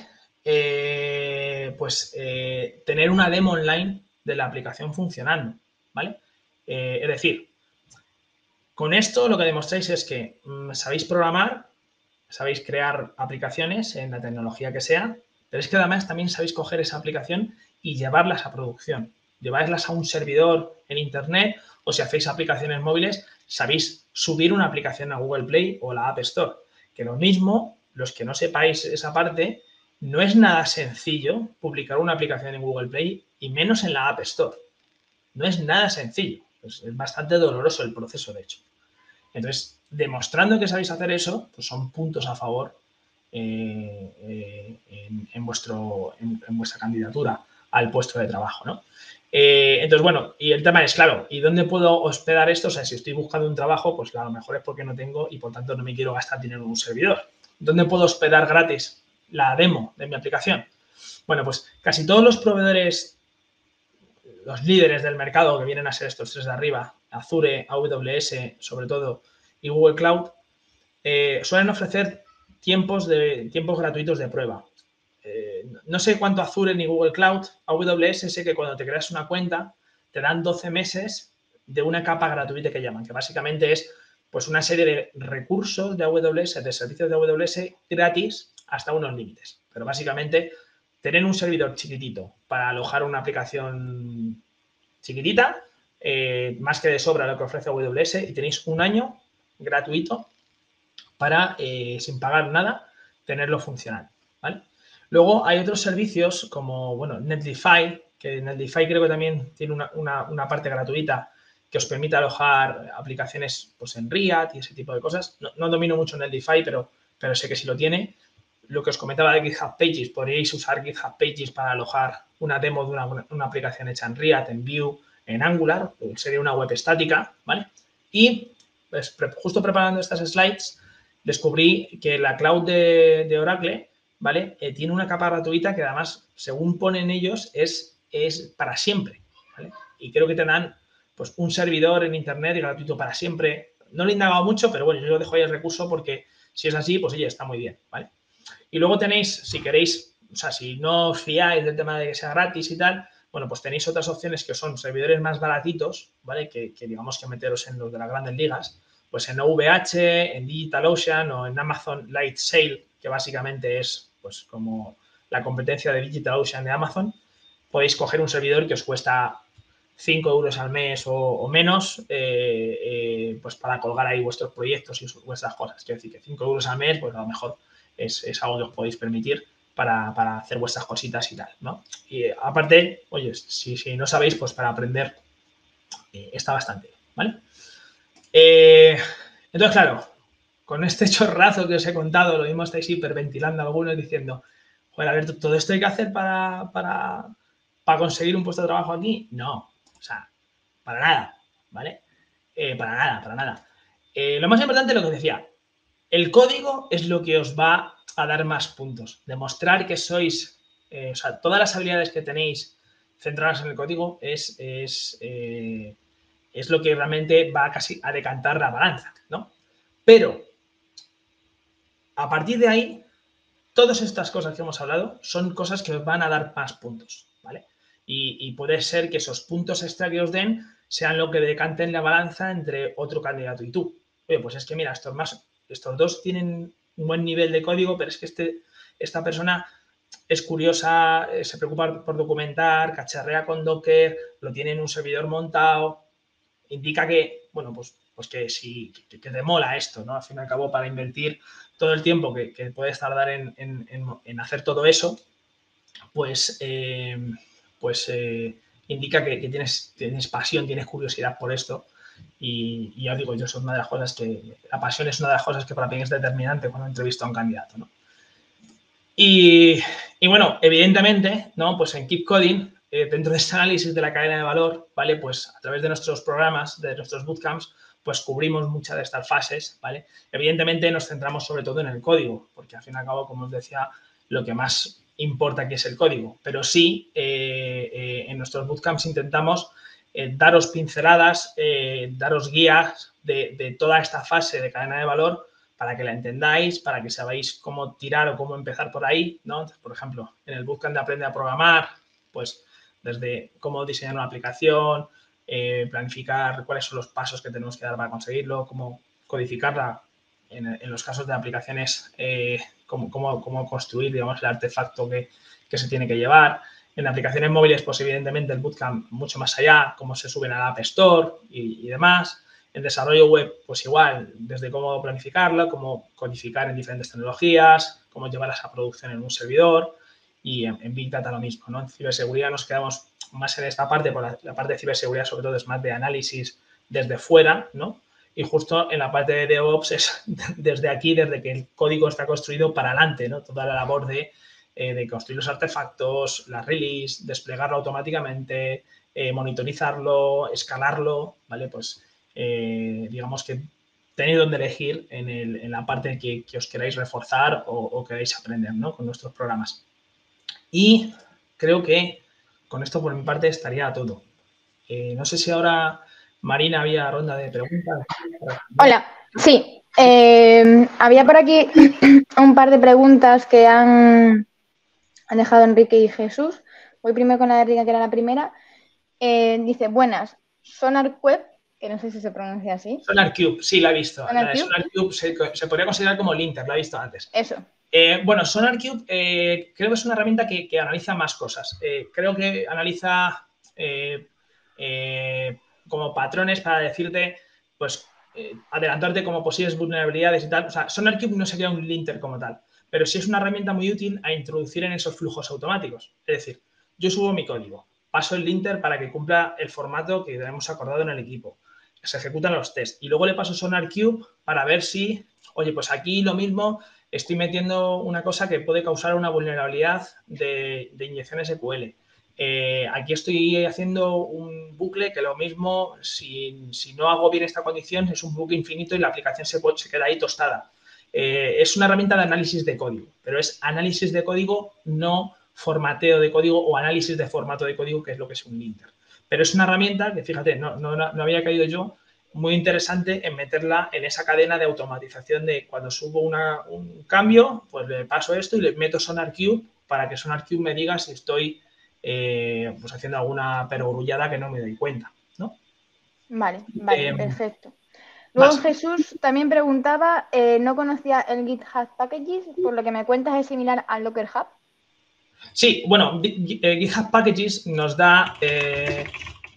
eh, pues eh, tener una demo online de la aplicación funcionando, ¿vale? Eh, es decir, con esto lo que demostráis es que mmm, sabéis programar, sabéis crear aplicaciones en la tecnología que sea, pero es que además también sabéis coger esa aplicación y llevarlas a producción. Llevarlas a un servidor en Internet o si hacéis aplicaciones móviles, sabéis subir una aplicación a Google Play o la App Store. Que lo mismo, los que no sepáis esa parte, no es nada sencillo publicar una aplicación en Google Play y menos en la App Store. No es nada sencillo. Es, es bastante doloroso el proceso, de hecho. Entonces, demostrando que sabéis hacer eso, pues son puntos a favor eh, eh, en, en, vuestro, en, en vuestra candidatura al puesto de trabajo, ¿no? Eh, entonces, bueno, y el tema es, claro, ¿y dónde puedo hospedar esto? O sea, si estoy buscando un trabajo, pues a lo mejor es porque no tengo y por tanto no me quiero gastar dinero en un servidor. ¿Dónde puedo hospedar gratis la demo de mi aplicación? Bueno, pues casi todos los proveedores, los líderes del mercado que vienen a ser estos tres de arriba, Azure, A W S, sobre todo, y Google Cloud, eh, suelen ofrecer tiempos, de, tiempos gratuitos de prueba. Eh, no sé cuánto Azure ni Google Cloud, A W S sé que cuando te creas una cuenta te dan doce meses de una capa gratuita que llaman, que básicamente es pues una serie de recursos de A W S, de servicios de A W S gratis hasta unos límites. Pero básicamente tener un servidor chiquitito para alojar una aplicación chiquitita, eh, más que de sobra lo que ofrece A W S y tenéis un año gratuito para, eh, sin pagar nada, tenerlo funcional, ¿vale? Luego hay otros servicios como, bueno, Netlify, que Netlify creo que también tiene una, una, una parte gratuita que os permite alojar aplicaciones pues, en React y ese tipo de cosas. No, no domino mucho Netlify, pero, pero sé que sí lo tiene. Lo que os comentaba de GitHub Pages, podríais usar GitHub Pages para alojar una demo de una, una aplicación hecha en React, en Vue, en Angular, sería una web estática, ¿vale? Y pues, justo preparando estas slides, descubrí que la cloud de, de Oracle, ¿vale? Eh, tiene una capa gratuita que además, según ponen ellos, es, es para siempre, ¿vale? Y creo que te dan pues, un servidor en internet gratuito para siempre. No lo he indagado mucho, pero bueno, yo dejo ahí el recurso porque si es así, pues oye, está muy bien, ¿vale? Y luego tenéis, si queréis, o sea, si no os fiáis del tema de que sea gratis y tal, bueno, pues tenéis otras opciones que son servidores más baratitos, ¿vale? Que, que digamos que meteros en los de las grandes ligas, pues en O V H, en DigitalOcean o en Amazon Lightsail, que básicamente es pues como la competencia de DigitalOcean de Amazon, podéis coger un servidor que os cuesta cinco euros al mes o, o menos, eh, eh, pues para colgar ahí vuestros proyectos y vuestras cosas. Quiero decir que cinco euros al mes, pues a lo mejor es, es algo que os podéis permitir para, para, hacer vuestras cositas y tal, ¿no? Y eh, aparte, oye, si, si, no sabéis, pues para aprender eh, está bastante bien, ¿vale? Eh, entonces, claro, con este chorrazo que os he contado, lo mismo estáis hiperventilando algunos diciendo, joder, a ver, ¿todo esto hay que hacer para, para, para conseguir un puesto de trabajo aquí? No, o sea, para nada, ¿vale? Eh, para nada, para nada. Eh, lo más importante es lo que os decía, el código es lo que os va a dar más puntos. Demostrar que sois, eh, o sea, todas las habilidades que tenéis centradas en el código es, es, eh, es lo que realmente va casi a decantar la balanza, ¿no? Pero, a partir de ahí, todas estas cosas que hemos hablado son cosas que os van a dar más puntos, ¿vale? Y, y puede ser que esos puntos extra que os den sean lo que decanten la balanza entre otro candidato y tú. Oye, pues es que mira, estos, más, estos dos tienen un buen nivel de código, pero es que este, esta persona es curiosa, se preocupa por documentar, cacharrea con Docker, lo tiene en un servidor montado, indica que, bueno, pues, pues que si que, que te mola esto, ¿no? Al fin y al cabo, para invertir todo el tiempo que, que puedes tardar en, en, en, hacer todo eso, pues, eh, pues eh, indica que, que tienes, tienes pasión, tienes curiosidad por esto. Y, y ya os digo, yo eso es una de las cosas que, la pasión es una de las cosas que para mí es determinante cuando entrevisto a un candidato, ¿no? Y, y bueno, evidentemente, ¿no? Pues en Keep Coding, eh, dentro de este análisis de la cadena de valor, ¿vale? Pues a través de nuestros programas, de nuestros bootcamps, pues cubrimos muchas de estas fases, ¿vale? Evidentemente nos centramos sobre todo en el código, porque al fin y al cabo, como os decía, lo que más importa aquí es el código. Pero sí, eh, eh, en nuestros bootcamps intentamos eh, daros pinceladas, eh, daros guías de, de toda esta fase de cadena de valor para que la entendáis, para que sabáis cómo tirar o cómo empezar por ahí, ¿no? Entonces, por ejemplo, en el bootcamp de Aprende a Programar, pues desde cómo diseñar una aplicación, eh, planificar cuáles son los pasos que tenemos que dar para conseguirlo, cómo codificarla en, en los casos de aplicaciones, eh, cómo, cómo, cómo construir, digamos, el artefacto que, que se tiene que llevar. En aplicaciones móviles, pues evidentemente el bootcamp mucho más allá, cómo se suben a la App Store y, y demás. En desarrollo web, pues igual, desde cómo planificarlo, cómo codificar en diferentes tecnologías, cómo llevarlas a producción en un servidor y en, en Big Data lo mismo, ¿no? En ciberseguridad nos quedamos más en esta parte, porque la, la parte de ciberseguridad sobre todo es más de análisis desde fuera, ¿no? Y justo en la parte de DevOps es desde aquí, desde que el código está construido para adelante, ¿no? Toda la labor de, eh, de construir los artefactos, la release, desplegarlo automáticamente, eh, monitorizarlo, escalarlo, ¿vale? Pues Eh, digamos que tenéis donde elegir en, el, en la parte que, que, os queráis reforzar o, o queráis aprender, ¿no? Con nuestros programas. Y creo que con esto por mi parte estaría todo. Eh, no sé si ahora, Marina, había ronda de preguntas. Hola, sí. Eh, había por aquí un par de preguntas que han, han dejado Enrique y Jesús. Voy primero con la de Enrique, que era la primera. Eh, dice, buenas, SonarQube, que no sé si se pronuncia así. SonarQube, sí, la he visto. SonarQube, la de SonarQube se, se podría considerar como Linter, la he visto antes. Eso. Eh, bueno, SonarQube eh, creo que es una herramienta que, que analiza más cosas. Eh, creo que analiza eh, eh, como patrones para decirte, pues, eh, adelantarte como posibles vulnerabilidades y tal. O sea, SonarQube no sería un linter como tal, pero sí es una herramienta muy útil a introducir en esos flujos automáticos. Es decir, yo subo mi código, paso el linter para que cumpla el formato que tenemos acordado en el equipo. Se ejecutan los tests y luego le paso SonarQube para ver si, oye, pues aquí lo mismo, estoy metiendo una cosa que puede causar una vulnerabilidad de, de inyección S Q L. Eh, aquí estoy haciendo un bucle que lo mismo, si, si no hago bien esta condición, es un bucle infinito y la aplicación se, se queda ahí tostada. eh, es una herramienta de análisis de código, pero es análisis de código, no formateo de código o análisis de formato de código, que es lo que es un linter. Pero es una herramienta que, fíjate, no, no, no había caído yo, muy interesante en meterla en esa cadena de automatización de cuando subo una, un cambio, pues le paso esto y le meto SonarQube para que SonarQube me diga si estoy eh, pues haciendo alguna perogrullada que no me doy cuenta, ¿no? Vale, vale, Eh, perfecto. Luego más. Jesús también preguntaba, eh, no conocía el GitHub Packages, por lo que me cuentas es similar al Locker Hub. Sí, bueno, GitHub Packages nos da eh,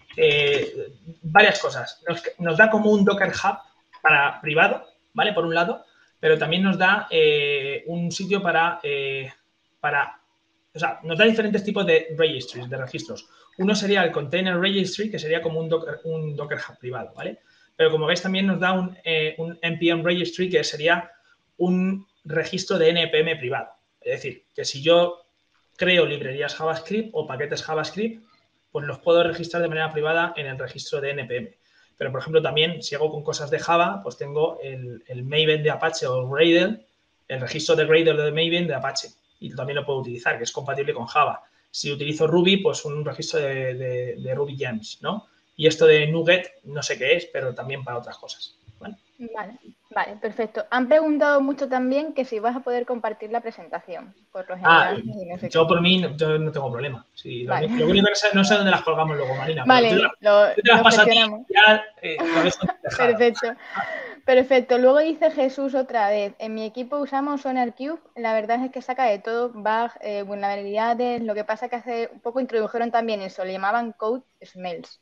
eh, varias cosas. Nos, nos, da como un Docker Hub para privado, ¿vale? Por un lado, pero también nos da eh, un sitio para, eh, para, o sea, nos da diferentes tipos de registries, de registros. Uno sería el Container Registry, que sería como un Docker, un Docker Hub privado, ¿vale? Pero como veis también nos da un, eh, un N P M Registry, que sería un registro de N P M privado. Es decir, que si yo creo librerías JavaScript o paquetes JavaScript, pues los puedo registrar de manera privada en el registro de N P M. Pero, por ejemplo, también si hago con cosas de Java, pues tengo el, el Maven de Apache o el Gradle, el registro de Gradle o de Maven de Apache. Y también lo puedo utilizar, que es compatible con Java. Si utilizo Ruby, pues un registro de, de, de Ruby Gems, ¿no? Y esto de NuGet, no sé qué es, pero también para otras cosas. ¿Vale? Vale, vale, perfecto. Han preguntado mucho también que si vas a poder compartir la presentación, por los Ah, enlaces y no sé yo qué. por mí yo no tengo problema. Sí, lo, Vale. único, lo único que no sé, no sé dónde las colgamos luego, Marina, pero Vale, tú, lo, tú te las lo pasas a ti gestionamos. y ya eh, lo ves dejado. Perfecto. Perfecto. Luego dice Jesús otra vez, en mi equipo usamos SonarQube, la verdad es que saca de todo, bugs, eh, vulnerabilidades, lo que pasa que hace un poco introdujeron también eso, le llamaban code smells.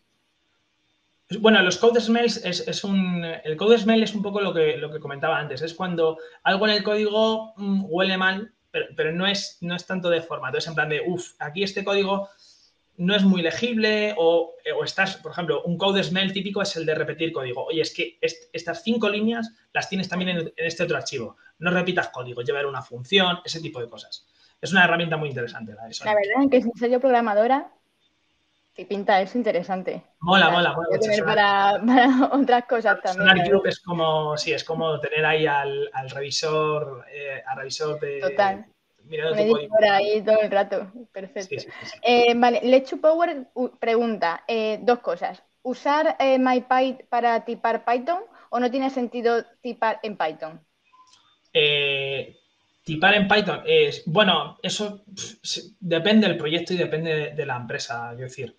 Bueno, los code smells es, es un... El code smell es un poco lo que, lo que comentaba antes. Es cuando algo en el código mmm, huele mal, pero, pero no, es, no es tanto de formato. Es en plan de, uff, aquí este código no es muy legible o, o estás, por ejemplo, un code smell típico es el de repetir código. Oye, es que est estas cinco líneas las tienes también en, en este otro archivo. No repitas código, llevar una función, ese tipo de cosas. Es una herramienta muy interesante la de La Sonic. verdad es que sin ser yo programadora, si pinta eso interesante. O Mola, sea, mola, lo mola voy a mucho. tener para, para otras cosas también, la verdad. SonarQube es como, sí, es como tener ahí al, al revisor, eh, al revisor de Total. mirando Un tu código. editor ahí todo el rato. Sí, Perfecto. sí, sí, sí. Eh, vale, Lechu Power uh, pregunta eh, dos cosas. ¿Usar eh, MyPy para tipar Python o no tiene sentido tipar en Python? Eh, tipar en Python es, bueno, eso pff, depende del proyecto y depende de, de la empresa, es decir.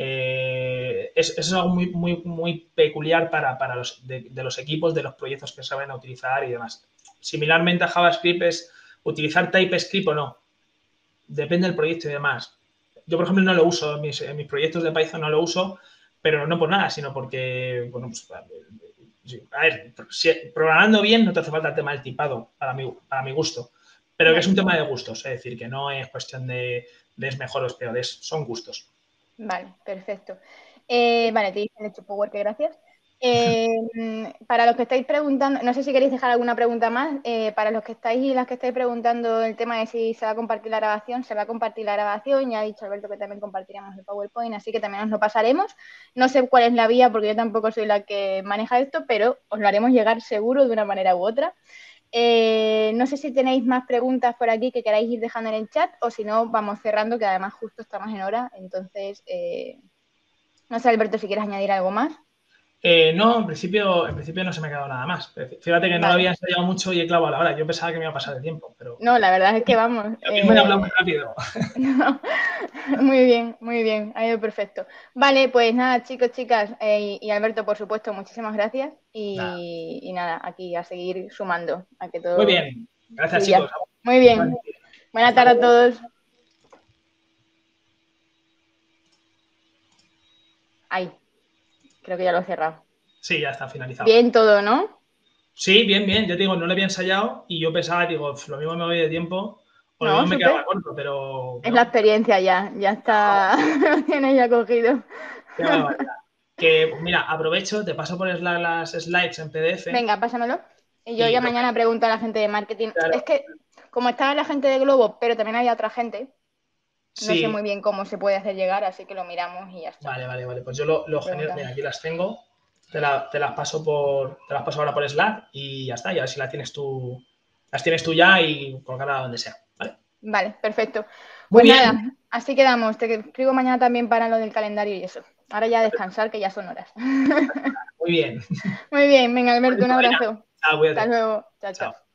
Eh, es, es algo muy, muy, muy peculiar para, para los, de, de los equipos, de los proyectos que se van a utilizar y demás. Similarmente a JavaScript es utilizar TypeScript o no. Depende del proyecto y demás. Yo, por ejemplo, no lo uso, en mis, en mis proyectos de Python no lo uso, pero no por nada, sino porque, bueno, pues, a ver, si, programando bien no te hace falta el tema del tipado, para mi, para mi gusto, pero que es un tema de gustos, es decir, que no es cuestión de, de es mejor o es peor, es, son gustos. Vale, perfecto. Eh, vale, te dicen Lechu Power que gracias. Eh, para los que estáis preguntando, no sé si queréis dejar alguna pregunta más, eh, para los que estáis y las que estáis preguntando el tema de si se va a compartir la grabación, se va a compartir la grabación, ya ha dicho Alberto que también compartiremos el PowerPoint, así que también os lo pasaremos. No sé cuál es la vía porque yo tampoco soy la que maneja esto, pero os lo haremos llegar seguro de una manera u otra. Eh, no sé si tenéis más preguntas por aquí que queráis ir dejando en el chat o si no, vamos cerrando, que además justo estamos en hora, entonces... Eh, no sé, Alberto, si quieres añadir algo más. Eh, no, en principio, en principio no se me ha quedado nada más. Fíjate que no lo Vale. había ensayado mucho y he clavado la hora. Yo pensaba que me iba a pasar de tiempo, pero No, la verdad es que vamos. lo mismo he hablado Eh... muy rápido. No. Muy bien, muy bien, ha ido perfecto. Vale, pues nada, chicos, chicas, eh, y Alberto, por supuesto, muchísimas gracias. Nada. Y, y nada, aquí a seguir sumando, a que Muy todo bien. Gracias, chicos. fluya. Muy bien. Buenas Hasta tardes a luego. todos. Ay, creo que ya lo he cerrado. Sí, ya está finalizado. Bien todo, ¿no? Sí, bien, bien. Yo te digo, no lo había ensayado y yo pensaba, digo, lo mismo me voy de tiempo o lo No, mismo me quedaba súper. corto, pero Es la no. experiencia ya, ya está, lo tienes ya cogido. Qué barbaridad. Que, mira, aprovecho, te paso por Slack las slides en P D F Venga, pásamelo. Y yo y ya lo que, mañana pregunto a la gente de marketing. claro, Es que, como estaba la gente de Globo, pero también había otra gente, no sé muy sí, bien cómo se puede hacer llegar, así que lo miramos y ya está. vale, vale, vale. Pues yo lo, lo genero, mira, Preguntamos. aquí las tengo, te, la- te las paso por, te las paso ahora por Slack y ya está, y a ver si la tienes tú las tienes tú ya y colgarlas donde sea, ¿vale? Vale, perfecto. Muy Pues bien. nada, así quedamos. Te escribo mañana también para lo del calendario y eso. Ahora ya a descansar, que ya son horas. Muy bien. Muy bien, venga, Alberto, un Marina. abrazo. Chao, cuídate. Hasta luego. Chao, chao. Chao.